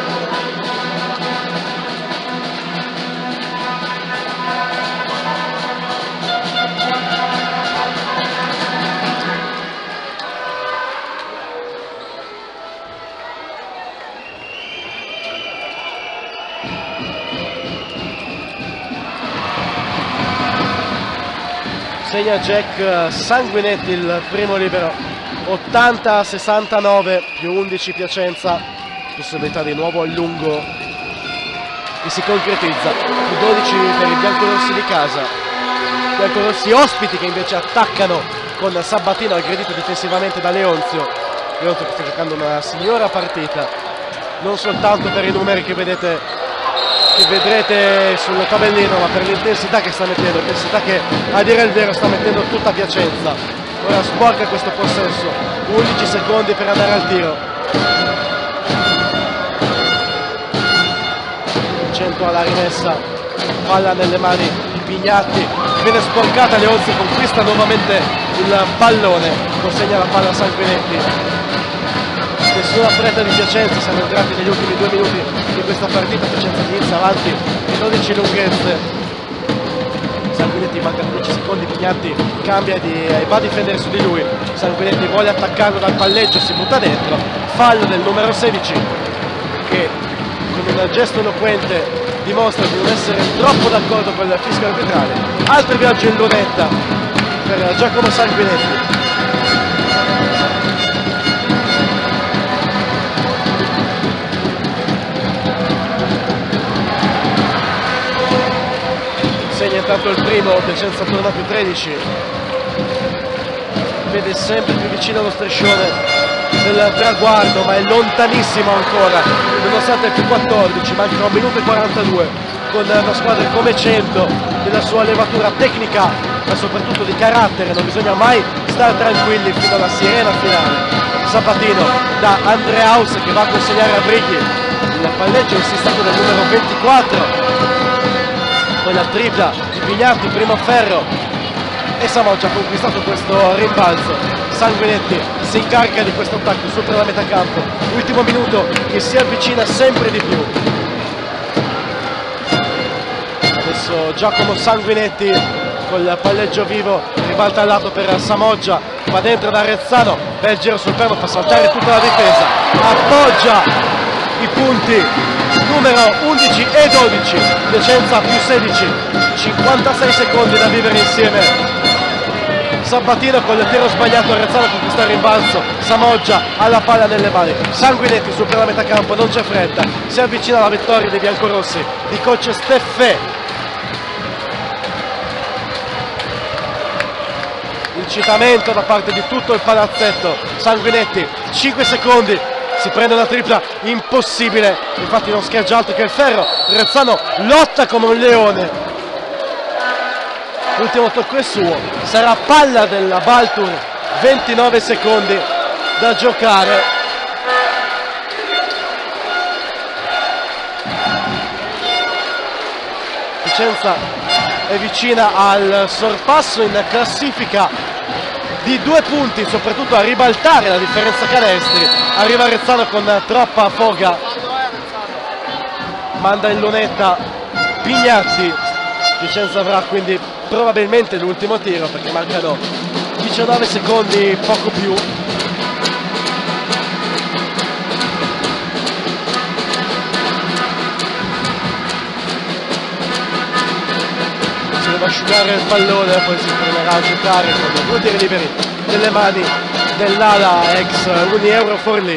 Segna Jack Sanguinetti il primo libero, 80-69 più 11 Piacenza, possibilità di nuovo a lungo che si concretizza, più 12 per i biancorossi di casa, biancorossi ospiti che invece attaccano con Sabatino aggredito difensivamente da Leonzio, Leonzio che sta giocando una signora partita, non soltanto per i numeri che vedete, che vedrete sul tabellino, ma per l'intensità che sta mettendo, l'intensità che a dire il vero sta mettendo tutta Piacenza. Ora sporca questo possesso, 11 secondi per andare al tiro, 100 alla rimessa, palla nelle mani di Pignatti, viene sporcata, Leonzio conquista nuovamente il pallone, consegna la palla a Sanguinetti. Nessuna fretta di Piacenza, siamo entrati negli ultimi 2 minuti di questa partita, Piacenza inizia avanti di 12 lunghezze, Sanguinetti manca 10 secondi, Pignatti cambia e va a difendere su di lui, Sanguinetti vuole attaccarlo dal palleggio, si butta dentro, fallo del numero 16 che con un gesto eloquente dimostra di non essere troppo d'accordo con il fischio arbitrale. Altro viaggio in lunetta per Giacomo Sanguinetti. Segna intanto il primo, Piacenza torna più 13, vede sempre più vicino allo striscione del traguardo, ma è lontanissimo ancora, nonostante il più 14, manca 1 minuto e 42, con una squadra come 100, della sua levatura tecnica, ma soprattutto di carattere, non bisogna mai stare tranquilli fino alla sirena finale. Sabatino da Andreaus che va a consegnare a Brighi, il palleggio insistito del numero 24, poi la tripla di Pignatti, primo ferro e Samoggia ha conquistato questo rimbalzo. Sanguinetti si incarica di questo attacco sopra la metà campo, ultimo minuto che si avvicina sempre di più. Adesso Giacomo Sanguinetti col palleggio vivo, ribalta al lato per Samoggia, va dentro da Rezzano, bel giro sul fermo, fa saltare tutta la difesa, appoggia i punti numero 11 e 12, Piacenza più 16, 56 secondi da vivere insieme. Sabatino con il tiro sbagliato a Rezzano conquista il rimbalzo, Samoggia alla palla nelle mani, Sanguinetti supera la metà campo, non c'è fretta, si avvicina alla vittoria dei biancorossi di coach Steffè. Incitamento da parte di tutto il palazzetto, Sanguinetti 5 secondi, si prende una tripla impossibile, infatti non schiaccia altro che il ferro, Rezzano lotta come un leone. L'ultimo tocco è suo, sarà palla della Baltur, 29 secondi da giocare. Piacenza è vicina al sorpasso in classifica di 2 punti, soprattutto a ribaltare la differenza canestri. Arriva Rezzano con troppa foga, manda in lunetta Pignatti. Piacenza avrà quindi probabilmente l'ultimo tiro perché mancano 19 secondi, poco più. Si deve asciugare il pallone, poi si tornerà a giocare con 2 tiri liberi nelle mani dell'ala ex Unieuro Forlì.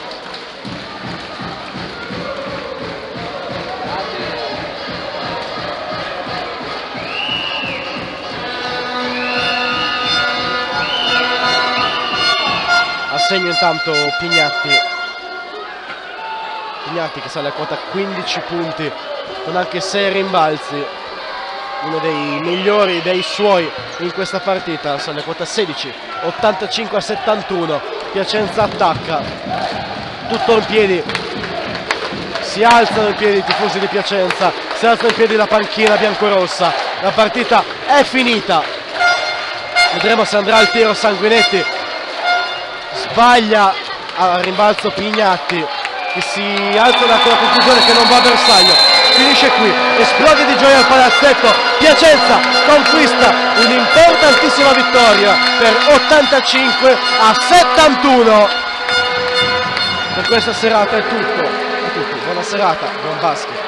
Segno intanto Pignatti che sale a quota 15 punti con anche 6 rimbalzi, uno dei migliori dei suoi in questa partita, sale a quota 16, 85-71, Piacenza attacca, tutto in piedi, si alzano in piedi i tifosi di Piacenza, si alzano in piedi la panchina biancorossa, la partita è finita, vedremo se andrà al tiro Sanguinetti. Sbaglia a rimbalzo Pignatti che si alza da quella conclusione che non va a bersaglio, finisce qui, esplode di gioia il palazzetto, Piacenza conquista un'importantissima vittoria per 85-71. Per questa serata è tutto, buona serata, buon basket.